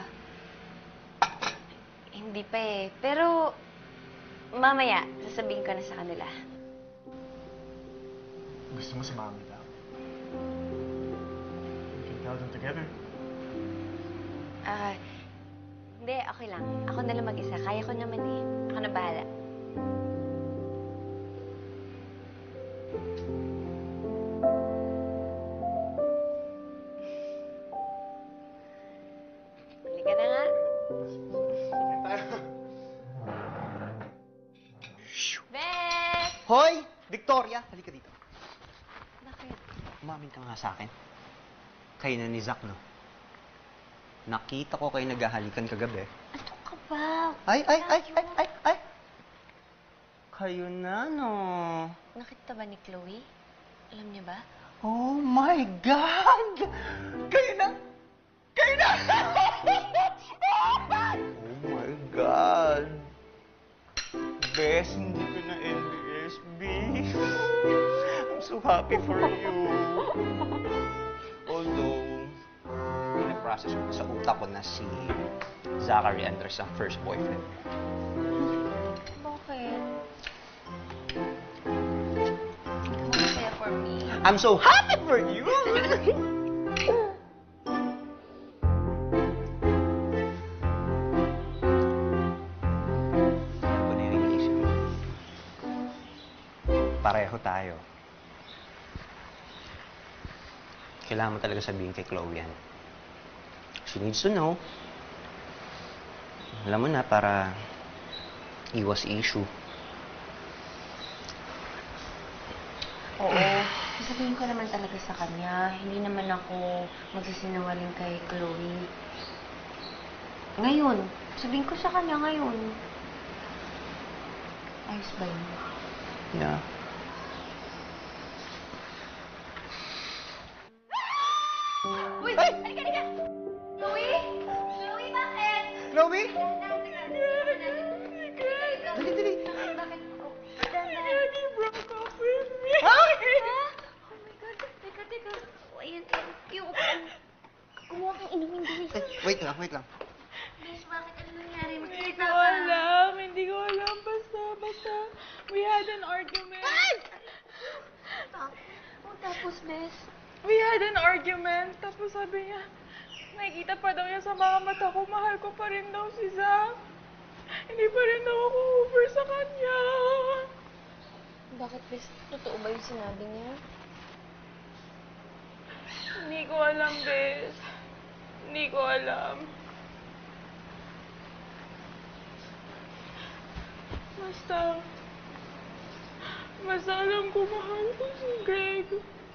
hindi pa eh. Pero, mamaya, sasabihin ko na sa kanila. Gusto mo si Mami daw? Okay. tell them together. Ah, hindi, okay lang. Ako na lang mag-isa. Kaya ko naman eh. Ako na bahala. Halika na nga. Beth! Hoy! Victoria! Halika dito. Bakit? Umamin ka nga sa akin. Kayo na ni Zach, no? Nakita ko kayo naghahalikan kagabi. Ano ka ba? Ay, ay, ay, ay, ay, ay! Kayo na, no? Nakita ba ni Chloe? Alam niya ba? Oh my God! Kayo na! Kayo na! Oh my God! Bes, hindi ko na N B S B. I'm so happy for you. Although, pinaprocess ko sa utak ko na si Zachary Andres ang first boyfriend. Bakit? Masaya for me. I'm so happy for you! Ano ba na yung iniisip mo? Pareho tayo. Kailangan mo talaga sabihin kay Chloe yan. She needs to know. Alam mo na, para iwas issue. Oo. Sasabihin ko naman talaga sa kanya. Hindi naman ako magsisinungaling kay Chloe. Ngayon. Sabihin ko sa kanya ngayon. Ayos ba yun? Yeah. Uy! Halika, halika! Chloe? Chloe, bakit? Chloe? Dali, dali. Bakit? Daddy broke up with me. Ha? Oh my God. Teka, teka. Oh, ayan, ayan. Yung upuan. Kumuha kang inumin dali. Eh, wait lang, wait lang. Bes, bakit? Ano nangyari? Hindi Magkita ko ka. alam. Hindi ko alam. Basta, basta. We had an argument. Oh, tapos, Bes. We had an argument. Tapos sabi niya, nakikita pa daw niya sa mga mata ko, mahal ko pa rin daw si Zach. Hindi pa rin daw ako over sa kanya. Bakit, Bes? Totoo ba yung sinabi niya? Hindi ko alam, Bes. Hindi ko alam. Basta, basta alam ko mahal ko si Greg.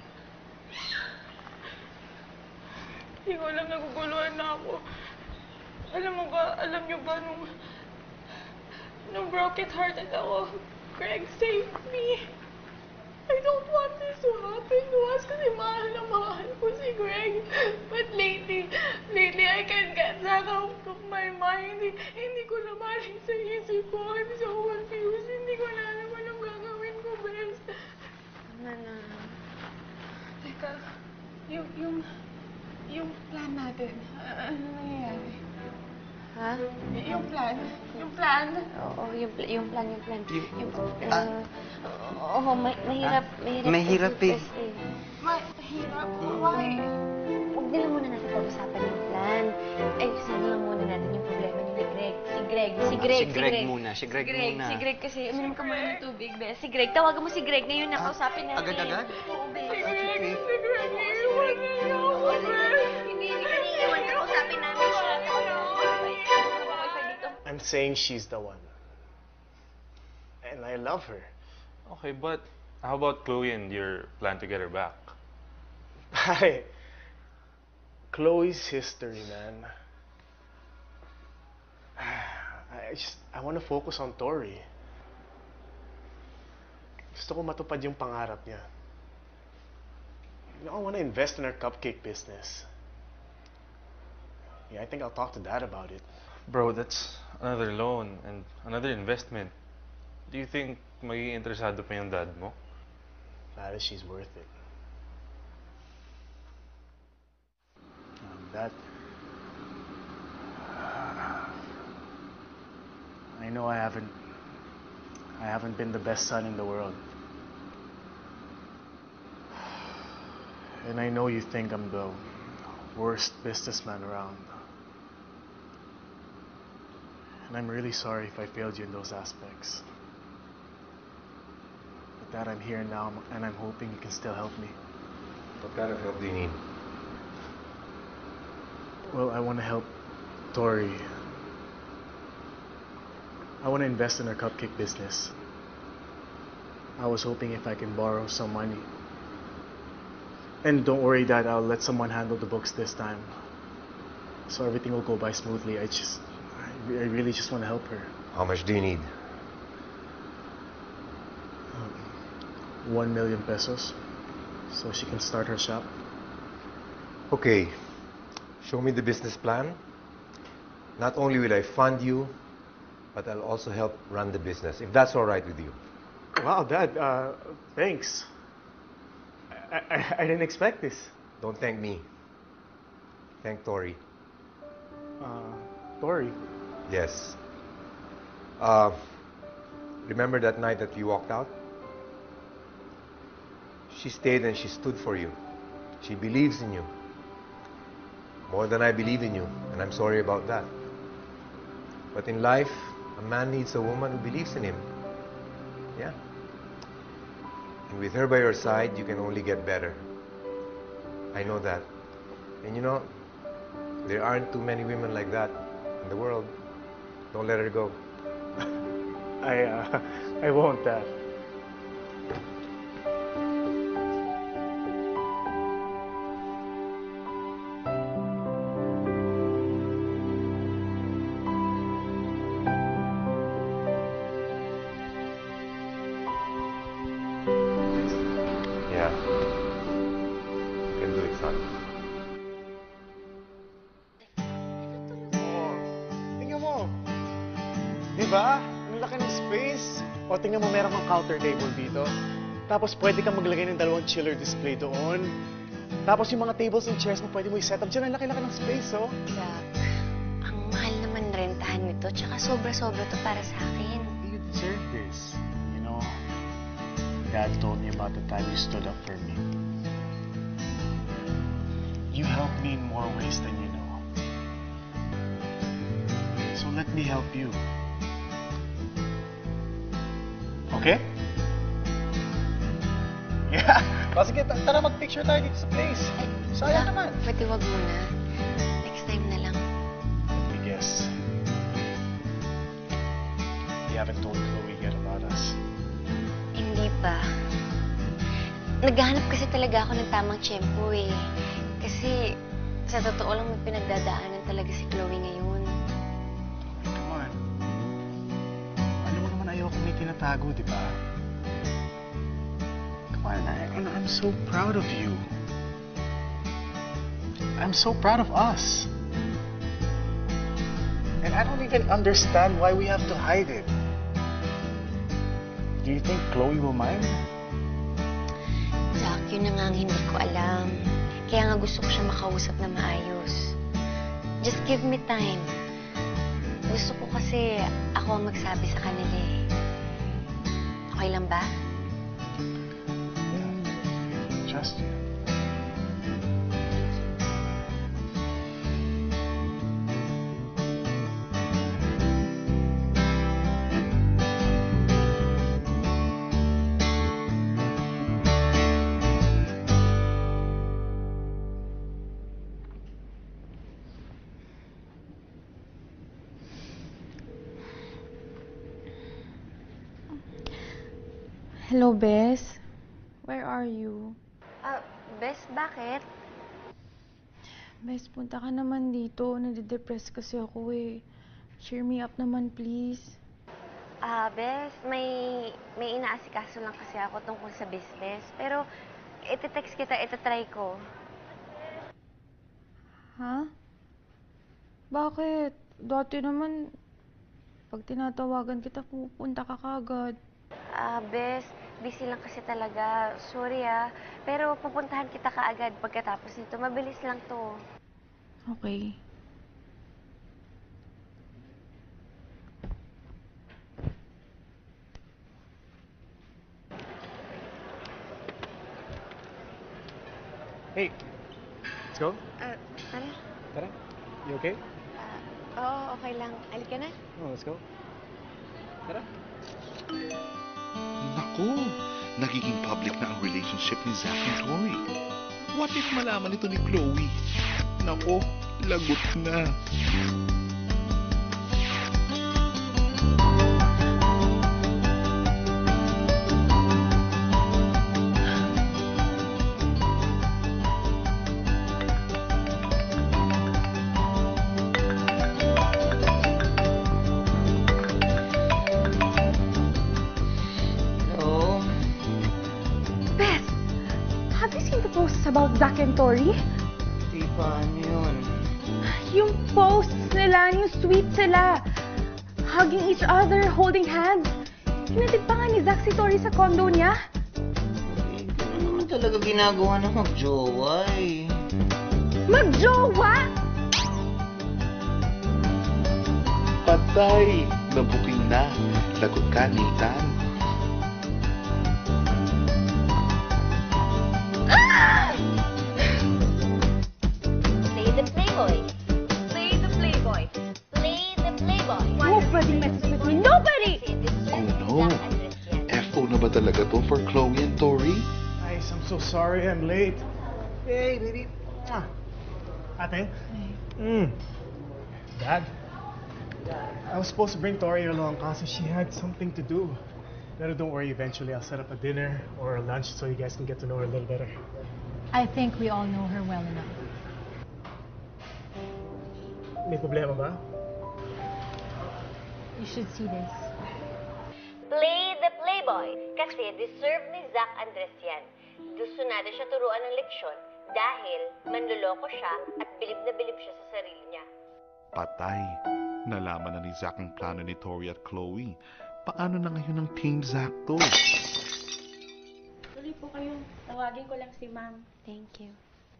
Hindi ko alam, naguguluhan na ako. Alam mo ba, alam niyo ba, nung, nung broken hearted ako, Greg saved me. I don't want this to happen to us kasi mahal na mahal ko si Greg. But lately, lately I can't get that out of my mind. Hindi, hindi ko na maling sa isip ko. I'm so confused. Hindi ko na alam anong gagawin ko, best. Ano na? Teka, yung, yung, yung plan natin, uh, ano nangyayari? Ha? Yung plan, yung plan. Oo, yung, pl- yung plan, yung plan. Yung- Yung, ah. uh, oo, ma- mahirap, mahirap. Mahirap kasi, eh. Bes, Mahirap. Why? Huwag na lang muna natin pag-usapan yung plan. Ay, sana lang muna natin yung problema niyo ni Greg. Si Greg, si Greg, Si Greg muna, si Greg muna. Si Greg kasi, uminom ka muna ng tubig, Bes. Si Greg, tawagan mo si Greg ngayon na Ah, kausapin natin. agad-agad? Oo, Bes. Si Greg, si Greg, iiwan niya ako, Bes. Hindi, hindi ka niiwan. Kausapin namin siya. I'm saying she's the one. And I love her. Okay, but how about Chloe and your plan to get her back? Pare, Chloe's history, man. I just, I want to focus on Tori. Gusto ko matupad yung pangarap niya. You know, I want to invest in her cupcake business. Yeah, I think I'll talk to Dad about it. Bro, that's another loan and another investment. Do you think magiging interesado pa yung dad mo? Pare, she's worth it. Um, Dad, I know I haven't, I haven't been the best son in the world. And I know you think I'm the worst businessman around. And I'm really sorry if I failed you in those aspects. But that I'm here now, and I'm hoping you can still help me. What kind of help do you need? Well, I want to help Tori. I want to invest in her cupcake business. I was hoping if I can borrow some money. And don't worry, Dad, I'll let someone handle the books this time. So everything will go by smoothly. I just, I, re- I really just want to help her. How much do you need? Um, one million pesos. So she can start her shop. Okay. Show me the business plan. Not only will I fund you, but I'll also help run the business, if that's all right with you. Wow, Dad, uh, thanks. I, I, I didn't expect this. Don't thank me. Thank Tori. Uh, Tori? Yes. Uh, remember that night that you walked out? She stayed and she stood for you. She believes in you. More than I believe in you, and I'm sorry about that. But in life, a man needs a woman who believes in him. Yeah. And with her by your side, you can only get better. I know that. And you know, there aren't too many women like that in the world. Don't let her go. I, uh, I won't, Dad. Yeah. You can do it, son. Oh, tingnan mo. Diba? Ang laki ng space. O, tingnan mo, meron kang counter table dito. Tapos pwede kang maglagay ng dalawang chiller display doon. Tapos yung mga tables and chairs mo, pwede mo i-set up dyan. Ang laki-laki ng space, oh. Zach, ang mahal naman rentahan nito, tsaka sobra-sobra to para sa akin. You deserve this. You know, Dad told me about the time you stood up for me. You helped me in more ways than you know. So let me help you. Okay? Yeah. O sige, ta- tara mag-picture tayo dito sa place. Sayang Zach, naman. pwede wag muna. Next time na lang. Let me guess. You haven't told Chloe yet about us. Hindi pa. Naghahanap kasi talaga ako ng tamang tiyempo eh. Kasi sa totoo lang may pinagdadaanan talaga si Chloe ngayon. Come on. Alam mo naman ayaw akong may tinatago, di ba? Come on, I, and I'm so proud of you. I'm so proud of us. And I don't even understand why we have to hide it. Do you think Chloe will mind? Zach, yun na nga ang hindi ko alam. Kaya nga gusto ko siya makausap na maayos. Just give me time. Gusto ko kasi ako ang magsabi sa kanila eh. Okay lang ba? Yeah. Trust you. Hello, Bes. Where are you? Ah, Bes, bakit? Bes, punta ka naman dito. Nade-depress kasi ako eh. Cheer me up naman, please. Ah, Bes, may, may inaasikaso lang kasi ako tungkol sa business. Pero, iti-text kita, iti-try ko. Ha? Bakit? Dati naman, pag tinatawagan kita, pupunta ka kagad. Ah, Bes, busy lang kasi talaga. Sorry ah. Pero pupuntahan kita kaagad pagkatapos nito. Mabilis lang to. Okay. Hey, go. Ah, tara. Tara. You okay? Ah, oo, okay lang. Halika na. Oh, let's go. Tara. Naku, nagiging public na ang relationship ni Zach and Tori. What if malaman ito ni Chloe? Naku, lagot na. About Zach and Tori? Di ba, ano yun? Yung posts nila, yung sweet sila. Hugging each other, holding hands. Hinatid pa nga ni Zach si Tori sa condo niya. Eh, ano naman talaga ginagawa ng mag-jowa eh. Mag-jowa? Patay! Nabuking na. Lagot ka, Nathan. Play the Playboy. Play the Playboy. Play the Playboy. Nobody messes with me. Nobody! Oh no. F O na ba talaga to for Chloe and Tori? Guys, I'm so sorry I'm late. Hey, baby. Mwah. Ate? Mm. Dad? I was supposed to bring Tori along kasi she had something to do. But don't worry, eventually I'll set up a dinner or a lunch so you guys can get to know her a little better. I think we all know her well enough. May problema ba? You should see this. Play the Playboy. Kasi deserve ni Zach Andres yan. Gusto natin siya turuan ng leksyon dahil manloloko siya at bilib na bilib siya sa sarili niya. Patay. Nalaman na ni Zach ang plano ni Tori at Chloe. Paano na ngayon ang Team Zach to? Tuloy po kayo. Tawagin ko lang si ma'am. Thank you.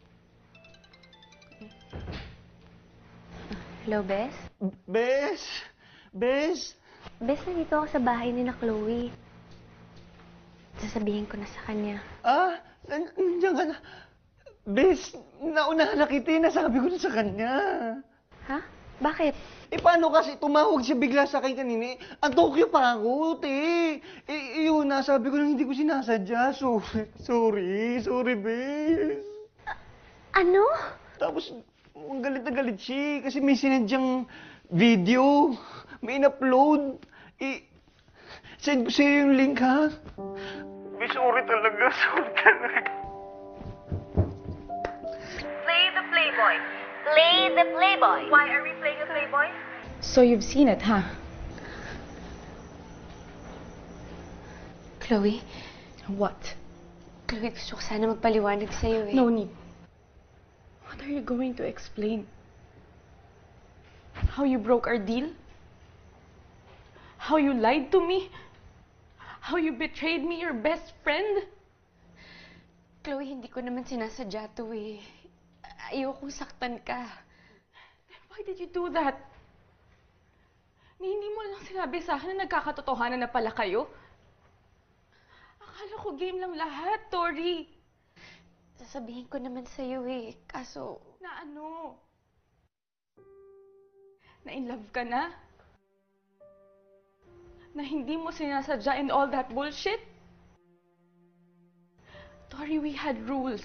Hello, Bes? Bes! Bes! Bes, nandito ako sa bahay ni na Chloe. Sasabihin ko na sa kanya. Ah, nan- nandiyan ka na. Bes, naunahan na kita eh. Nasabi ko na sa kanya. Ha? Bakit? Eh, paano kasi tumawag siya bigla sa akin kanina? Eh, ang Tokyo pa ako, te. Eh, yun, nasabi ko lang hindi ko sinasadya. Sorry, sorry, sorry, Bes. Ano? Tapos, ang galit na galit siya kasi may sinadyang video. May in-upload. Eh, send ko sa'yo yung link, ha? Bes, sorry talaga, sorry talaga. Play the Playboy. Play the Playboy. Why are we playing the Playboy? So you've seen it, huh? Chloe, What? Chloe, gusto ko sana magpaliwanag sa'yo eh. No need. What are you going to explain? How you broke our deal? How you lied to me? How you betrayed me, your best friend? Chloe, hindi ko naman sinasadya to eh. Ayokong saktan ka. Then why did you do that? Ni hindi mo lang sinabi sa akin na nagkakatotohanan na pala kayo? Akala ko game lang lahat, Tori. Sasabihin ko naman sa'yo eh. Kaso, Na ano? Na in love ka na? Na hindi mo sinasadya and all that bullshit? Tori, we had rules.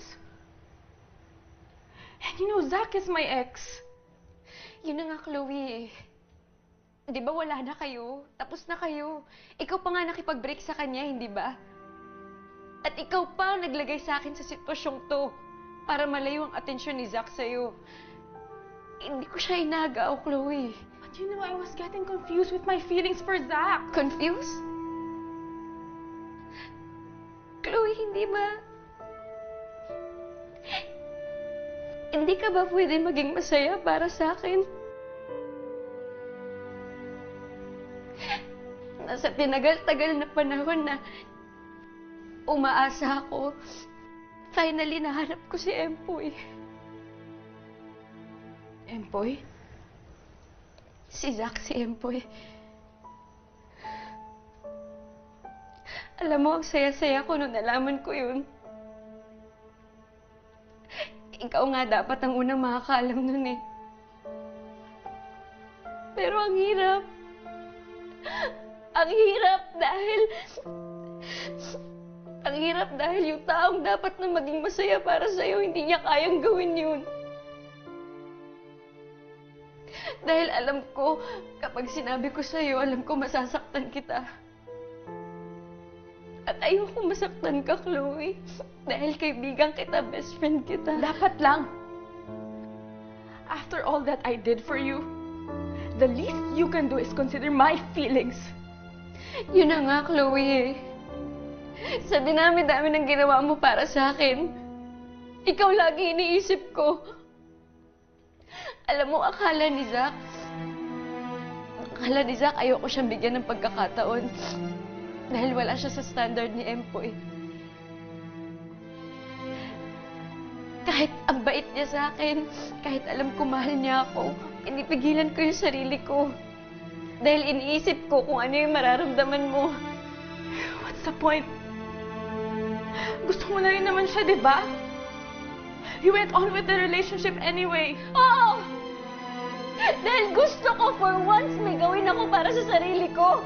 And you know, Zach is my ex. yun na nga, Chloe eh. Di ba wala na kayo? Tapos na kayo. Ikaw pa nga nakipag-break sa kanya, hindi ba? At ikaw pa naglagay sa akin sa sitwasyong to para malayo ang atensyon ni Zach sa'yo. Hindi ko siya inagaw, Chloe. But you know, I was getting confused with my feelings for Zach. Confused? Chloe, hindi ba? Hindi ka ba pwede maging masaya para sa akin? Nasa tinagal-tagal na panahon na umaasa ako, finally nahanap ko si Empoy. Empoy? Si Zach, si Empoy. Alam mo, ang saya-saya ko nung nalaman ko yun. Ikaw nga dapat ang unang makakaalam nun eh. Pero ang hirap. Ang hirap dahil... Ang hirap dahil yung taong dapat na maging masaya para sa'yo, hindi niya kayang gawin yun. Dahil alam ko, kapag sinabi ko sa'yo, alam ko masasaktan kita. At ayoko masaktan ka, Chloe. Dahil kaibigan kita, best friend kita. Dapat lang. After all that I did for you, the least you can do is consider my feelings. Yun na nga, Chloe eh. Sa dinami-dami ng ginawa mo para sa akin, ikaw lagi iniisip ko. Alam mo, akala ni Zach, akala ni Zach ayoko siyang bigyan ng pagkakataon. Dahil wala siya sa standard ni Empoy. Kahit ang bait niya sa akin, kahit alam ko mahal niya ako, pinipigilan ko yung sarili ko. Dahil iniisip ko kung ano yung mararamdaman mo. What's the point? Gusto mo na rin naman siya, di ba? You went on with the relationship anyway. Oo! Dahil gusto ko for once may gawin ako para sa sarili ko.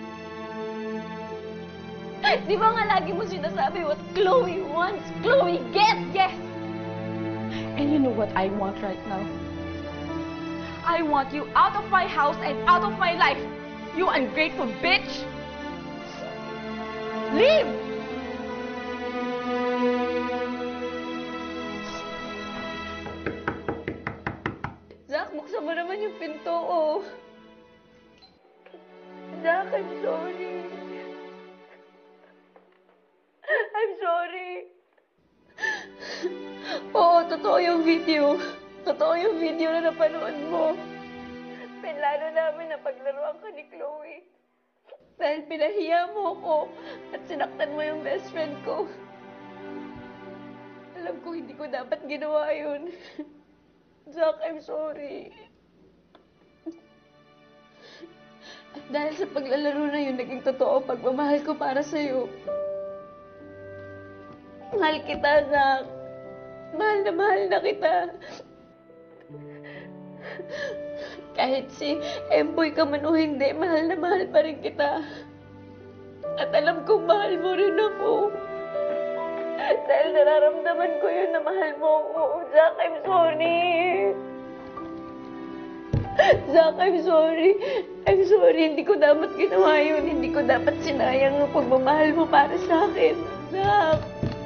Di ba nga lagi mo sinasabi what Chloe wants, Chloe gets? Yes! And you know what I want right now? I want you out of my house and out of my life. You ungrateful bitch! Leave! Zach, buksan mo naman yung pinto, oh. Zach, I'm sorry. I'm sorry. Oo, totoo yung video. Totoo yung video na napanood mo. Pinlano namin na paglaruan ka ni Chloe. Dahil pinahiya mo ako at sinaktan mo yung best friend ko. Alam ko hindi ko dapat ginawa yun. Zach, I'm sorry. At dahil sa paglalaro na yun, naging totoo pagmamahal ko para sa'yo. Mahal kita, Zach. Mahal na mahal na kita. Kahit si Empoy ka man o hindi, mahal na mahal pa rin kita. At alam kong mahal mo rin ako. Dahil nararamdaman ko yun na mahal mo ako. Zach, I'm sorry. Zach, I'm sorry. I'm sorry. Hindi ko dapat ginawa yun. Hindi ko dapat sinayang ang pagmamahal mo para sa akin. Zach.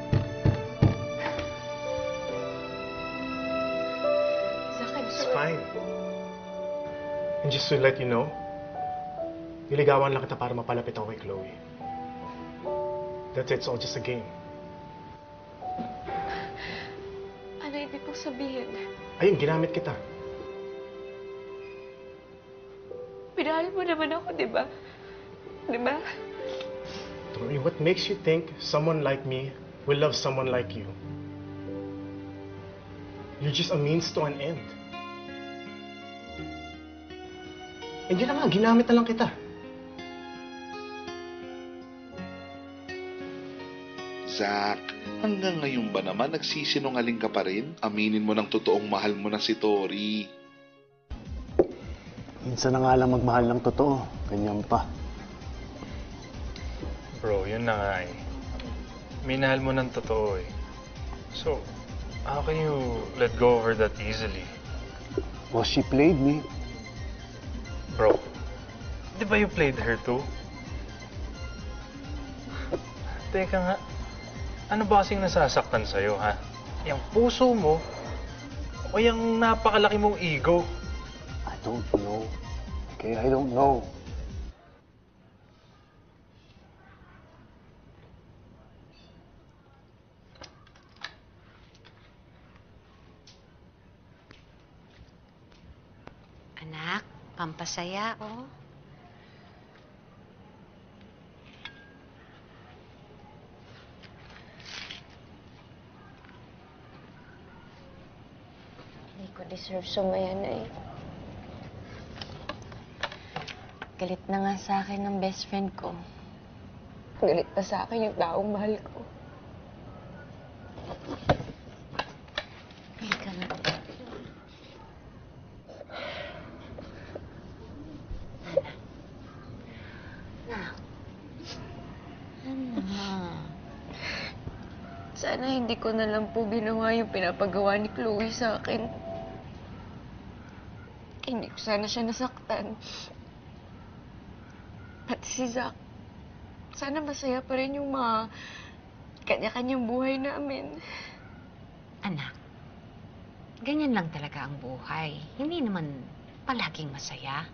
It's fine. And just to let you know, niligawan lang kita para mapalapit ako kay Chloe. That's it. It's all just a game. Ano ibig mong sabihin? Ayun, ginamit kita. Pinahal mo naman ako, di ba? Di ba? Tori, what makes you think someone like me will love someone like you? You're just a means to an end. And yun na nga, ginamit na lang kita. Zach, hanggang ngayon ba naman nagsisinungaling ka pa rin? Aminin mo ng totoong mahal mo na si Tori. Minsan na nga lang magmahal ng totoo. Ganyan pa. Bro, yun na nga eh. Minahal mo ng totoo eh. So, how can you let go over that easily? Well, she played me. Bro, di ba you played her too? Teka nga, ano ba kasing nasasaktan sa'yo, ha? Yung puso mo o yung napakalaki mong ego? I don't know. Okay, I don't know. Anak, pampasaya, oh. Hindi ko deserve sumaya na eh. Galit na nga sa akin ng best friend ko. Galit pa sa akin yung taong mahal ko. Sana hindi ko na lang po ginawa yung pinapagawa ni Chloe sa akin. Hindi ko sana siya nasaktan. Pati si Zach. Sana masaya pa rin yung mga kanya-kanyang buhay namin. Anak, ganyan lang talaga ang buhay. Hindi naman palaging masaya.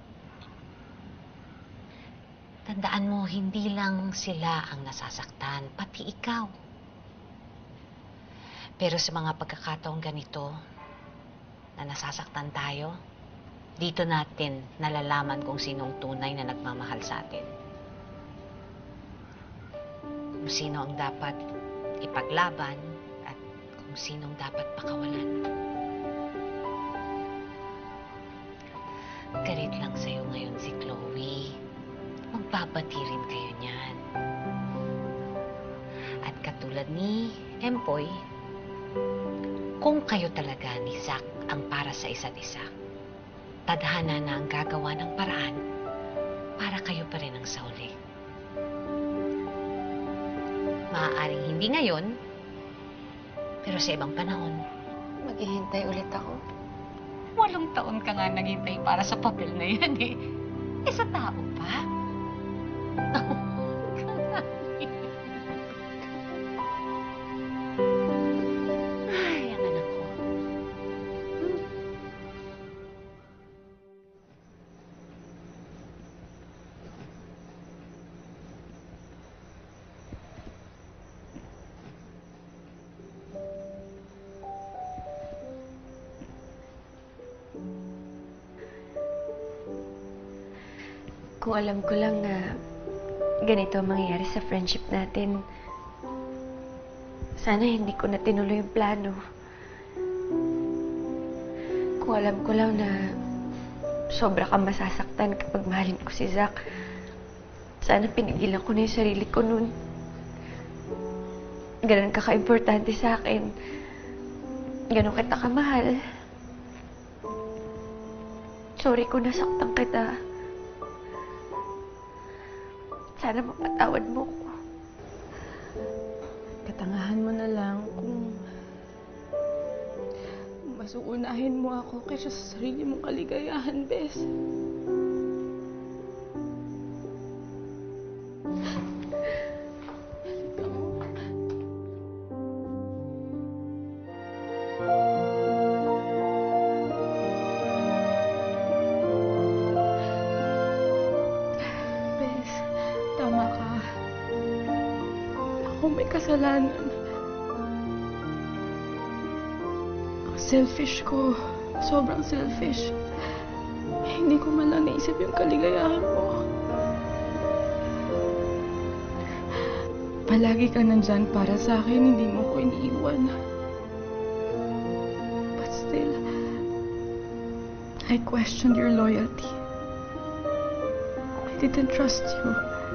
Tandaan mo, hindi lang sila ang nasasaktan, pati ikaw. Pero sa mga pagkakataong ganito, na nasasaktan tayo, dito natin nalalaman kung sinong tunay na nagmamahal sa atin. Kung sino ang dapat ipaglaban at kung sinong dapat pakawalan. Galit lang sa'yo ngayon si Chloe. Magbabati rin kayo niyan. At katulad ni Empoy, kung kayo talaga ni Zach ang para sa isa't isa, tadhana na ang gagawa ng paraan para kayo pa rin ang sauli. Maaaring hindi ngayon, pero sa ibang panahon. Maghihintay ulit ako. Walong taon ka nga naghintay para sa papel na yan eh. Eh sa tao pa? Ay, ang anak ko. Kung alam ko lang na ganito ang mangyayari sa friendship natin, sana hindi ko na tinuloy yung plano. Kung alam ko lang na sobra kang masasaktan kapag mahalin ko si Zach, sana pinigilan ko na yung sarili ko nun. Ganun ka ka-importante sa akin. Ganun kita kamahal. Sorry kung nasaktan kita. Sana mapatawad mo ko. Katangahan mo na lang kung mas uunahin mo ako kaysa sa sarili mong kaligayahan, Bes. Kasalanan. Ang selfish ko. Sobrang selfish. Hindi ko man lang naisip yung kaligayahan mo. Palagi ka nandyan para sa akin. Hindi mo ko iniiwan. But still, I questioned your loyalty. I didn't trust you.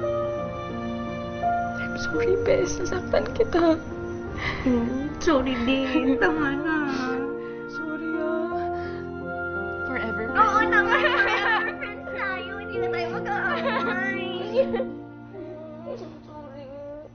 Sorry, Bes. Nasaktan kita. Mm, sorry din. Tama na. Sorry, ah. Forever, Bes. Oo naman. Forever friends tayo. Hindi na tayo mag-aaway. Sorry.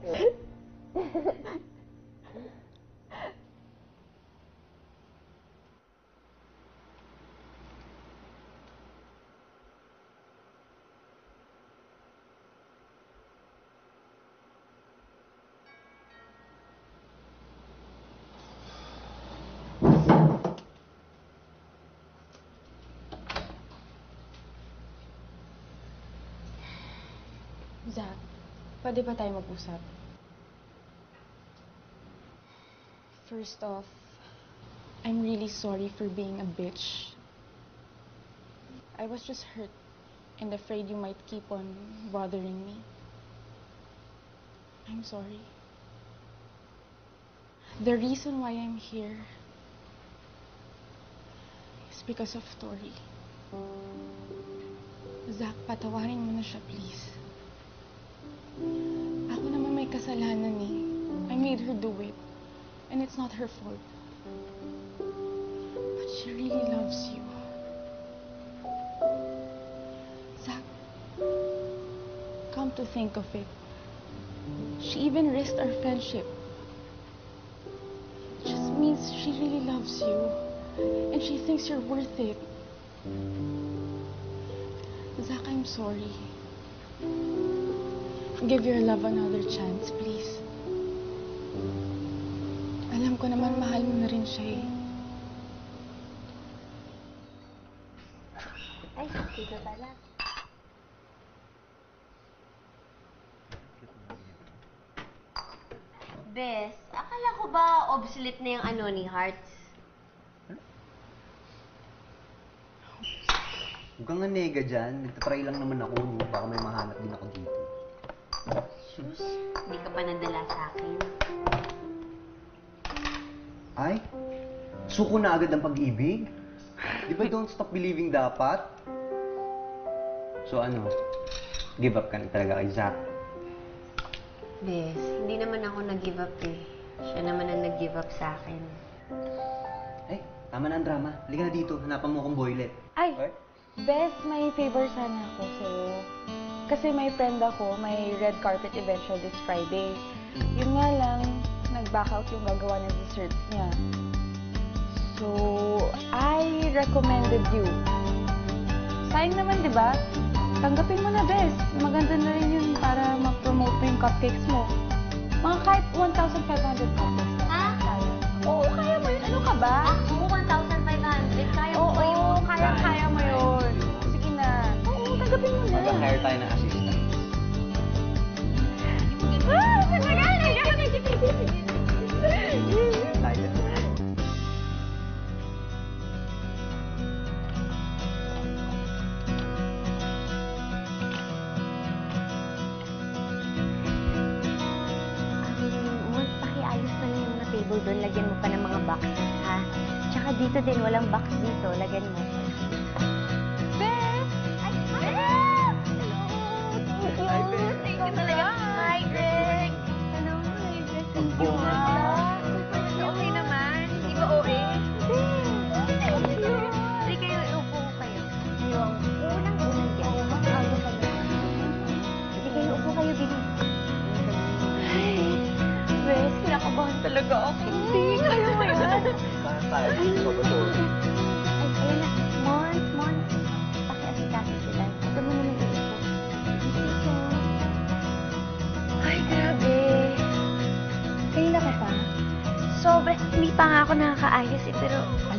Zach, pwede ba tayo mag-usap? First off, I'm really sorry for being a bitch. I was just hurt and afraid you might keep on bothering me. I'm sorry. The reason why I'm here is because of Tori. Zach, patawarin mo na siya, please. Ako naman may kasalanan eh. I made her do it. And it's not her fault. But she really loves you. Zach, come to think of it, she even risked our friendship. because she really loves you. And she thinks you're worth it. Zach, I'm sorry. Give your love another chance, please. Alam ko naman mahal mo na rin siya eh. Ay, dito pala. Bes, akala ko ba obsolete na yung ano ni Hearts? Huwag kang nga nega dyan. Nagtatry lang naman ako. Baka may mahanap din ako dito. Sus, hindi ka pa nadala sa akin. Ay? Suko na agad ang pag-ibig? Di ba don't stop believing dapat? So ano? Give up ka na talaga kay Zach? Bes, hindi naman ako nag-give up eh. Siya naman ang nag-give up sa akin. Eh, tama na ang drama. Halika na dito. Hanapan mo akong boylet. Ay, Bes, may favor sana ako sa'yo. Kasi may friend ako, may red carpet event siya this Friday. Yun nga lang, nag-back out yung gagawa ng desserts niya. So, I recommended you. Sayang naman, di ba? Tanggapin mo na, Bes. Maganda na rin yun para ma-promote mo yung cupcakes mo. Mga kahit one thousand five hundred cupcakes na. Ha? Kaya. Oo, kaya mo yun. Ano ka ba? Ako, one thousand five hundred. Kaya mo Oo, ba yun? kaya-kaya mo yun. Sige na. Oo, tanggapin mo na. Mag-hire tayo ng assistant. Ah, matagal! Tayo. Doon, lagyan mo pa ng mga boxes, ha? Tsaka dito din, walang box dito. Lagyan mo. Bes! Ay, Bes! Hello! Thank you! Hi, Bes! Thank you talaga. Hi, Greg! Hello, hi, Greg. Thank you, ha? Okay naman. Hindi ba O A? Thank you! Hindi kayo, upo kayo. Yung unang-unang dyan. Mag-ago ka na. Hindi kayo, upo kayo, bilis. Bes, kinakabahan talaga ako. Hindi, kaya mo yan. Para tayo. Salvador. Ay, ayun na. Mons, Mons. Pakiasikaso sila. Ito mo naman iupo. Dito. Ay, grabe. Kanina ka pa? Sobra. Hindi pa nga ako nakakaayos eh, pero... Ay.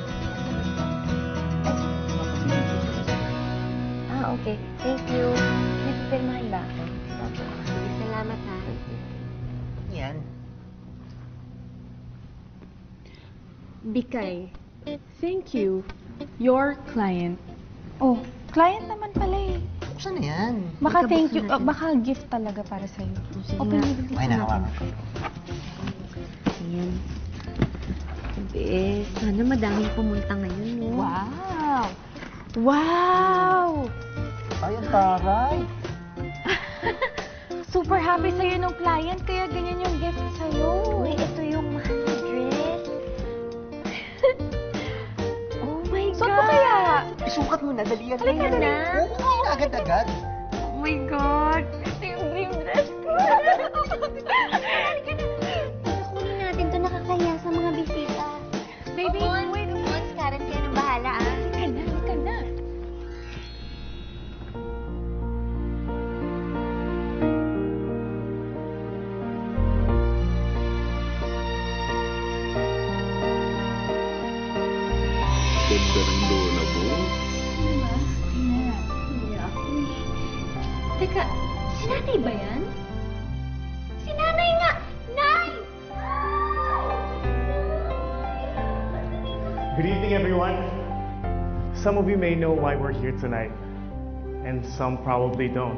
Ah, okay. Thank you. Nagpipirmahan ba ako? Sige, salamat ha. Yan. Bikay, thank you. Your client. Oh, client naman pala eh. Saan na yan? Baka thank you, uh, baka gift talaga para sa'yo. Open mo dito Ay, nakawakan ko. Ayan. Bes, sana madaming pumunta ngayon, no? Wow! Wow! Ay, ang taray. Super happy sa'yo nung client, kaya ganyan yung gift sa'yo. Uy, ito yung mahal na dress. Oh my God! Suot mo kaya? Isukat mo na, dali yan. Halika na. Oo, agad-agad. Oh my God! Ito yung dream dress ko. Halika na. Kunin natin to, nakakaya sa mga bisita. Baby, oh, wait. Mons, Karen, kayo nang bahala, ah. Halika na, halika na. Ganda ng lola mo. Ano ba? Kaya, hindi ako eh. Teka, si nanay ba yan? Si nanay nga! Nay! Good evening, everyone. Some of you may know why we're here tonight, and some probably don't.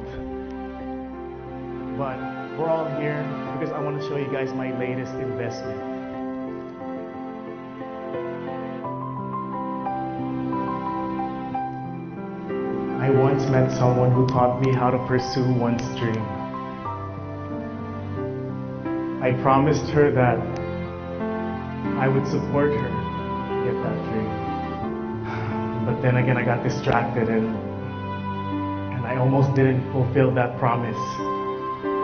But we're all here because I want to show you guys my latest investment. I once met someone who taught me how to pursue one's dream. I promised her that I would support her to get that dream. But then again, I got distracted and and I almost didn't fulfill that promise.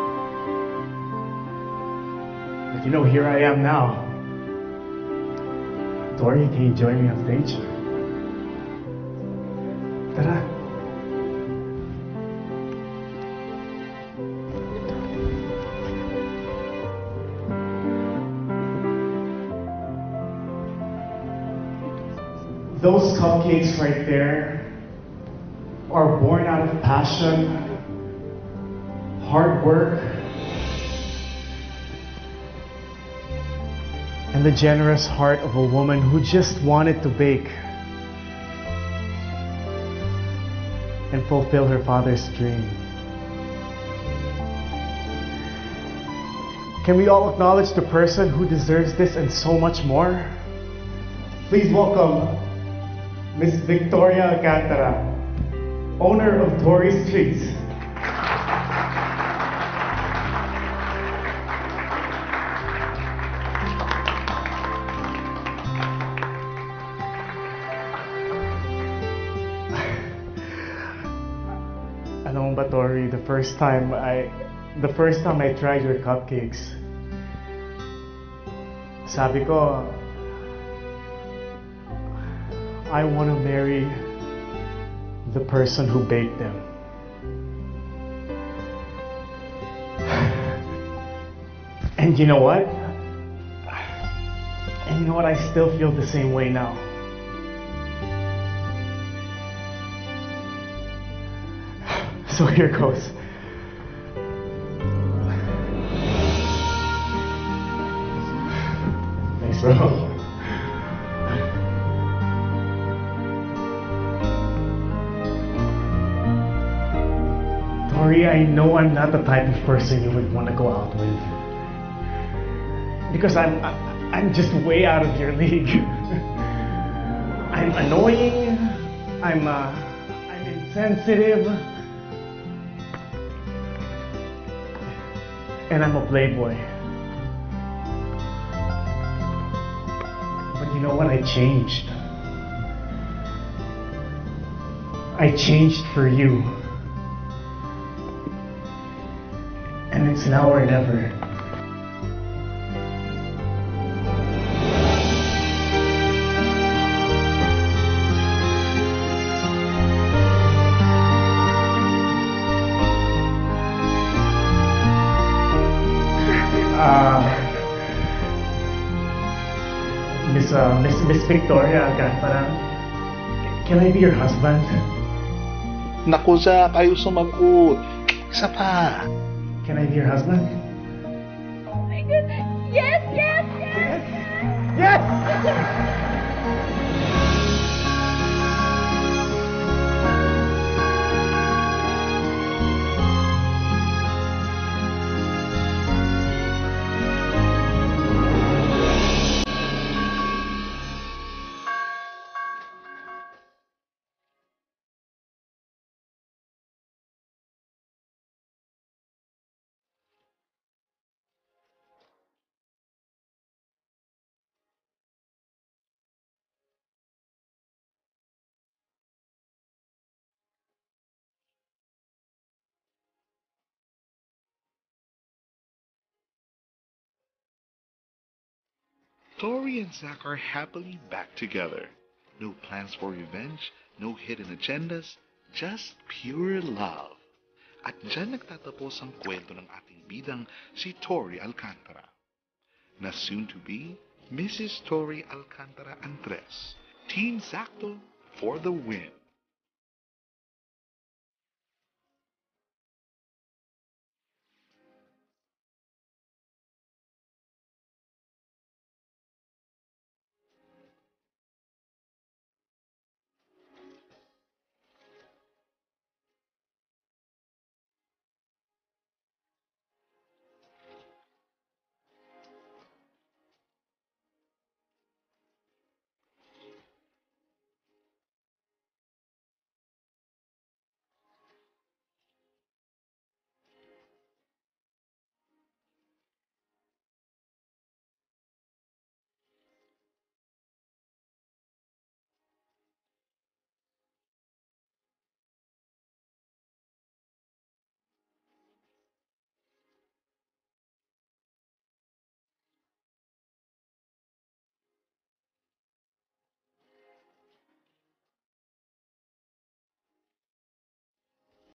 But you know, here I am now. Tori, can you join me on stage? Tara. Those cupcakes right there are born out of passion, hard work, and the generous heart of a woman who just wanted to bake and fulfill her father's dream. Can we all acknowledge the person who deserves this and so much more? Please welcome Miss Victoria Alcantara, owner of Tori Streets. Alam mo ba, Tori, the first time I the first time I tried your cupcakes, sabi ko, I want to marry the person who baked them. And you know what? And you know what? I still feel the same way now. So here goes. Thanks, bro. Tori, I know I'm not the type of person you would want to go out with. Because I'm, I'm just way out of your league. I'm annoying, I'm, uh, I'm insensitive, and I'm a playboy. But you know what? I changed. I changed for you. And it's now or never. Uh, Miss, uh, Miss, Miss Victoria Alcantara, can I be your husband? Naku, Zach, ayaw sumagot. Isa pa. Can I be your husband? Oh my God! Yes, yes, yes! Yes! Tori and Zach are happily back together. No plans for revenge, no hidden agendas, just pure love. At dyan nagtatapos ang kwento ng ating bidang si Tori Alcantara, na soon to be Missus Tori Alcantara Andres. Team Zacto for the win.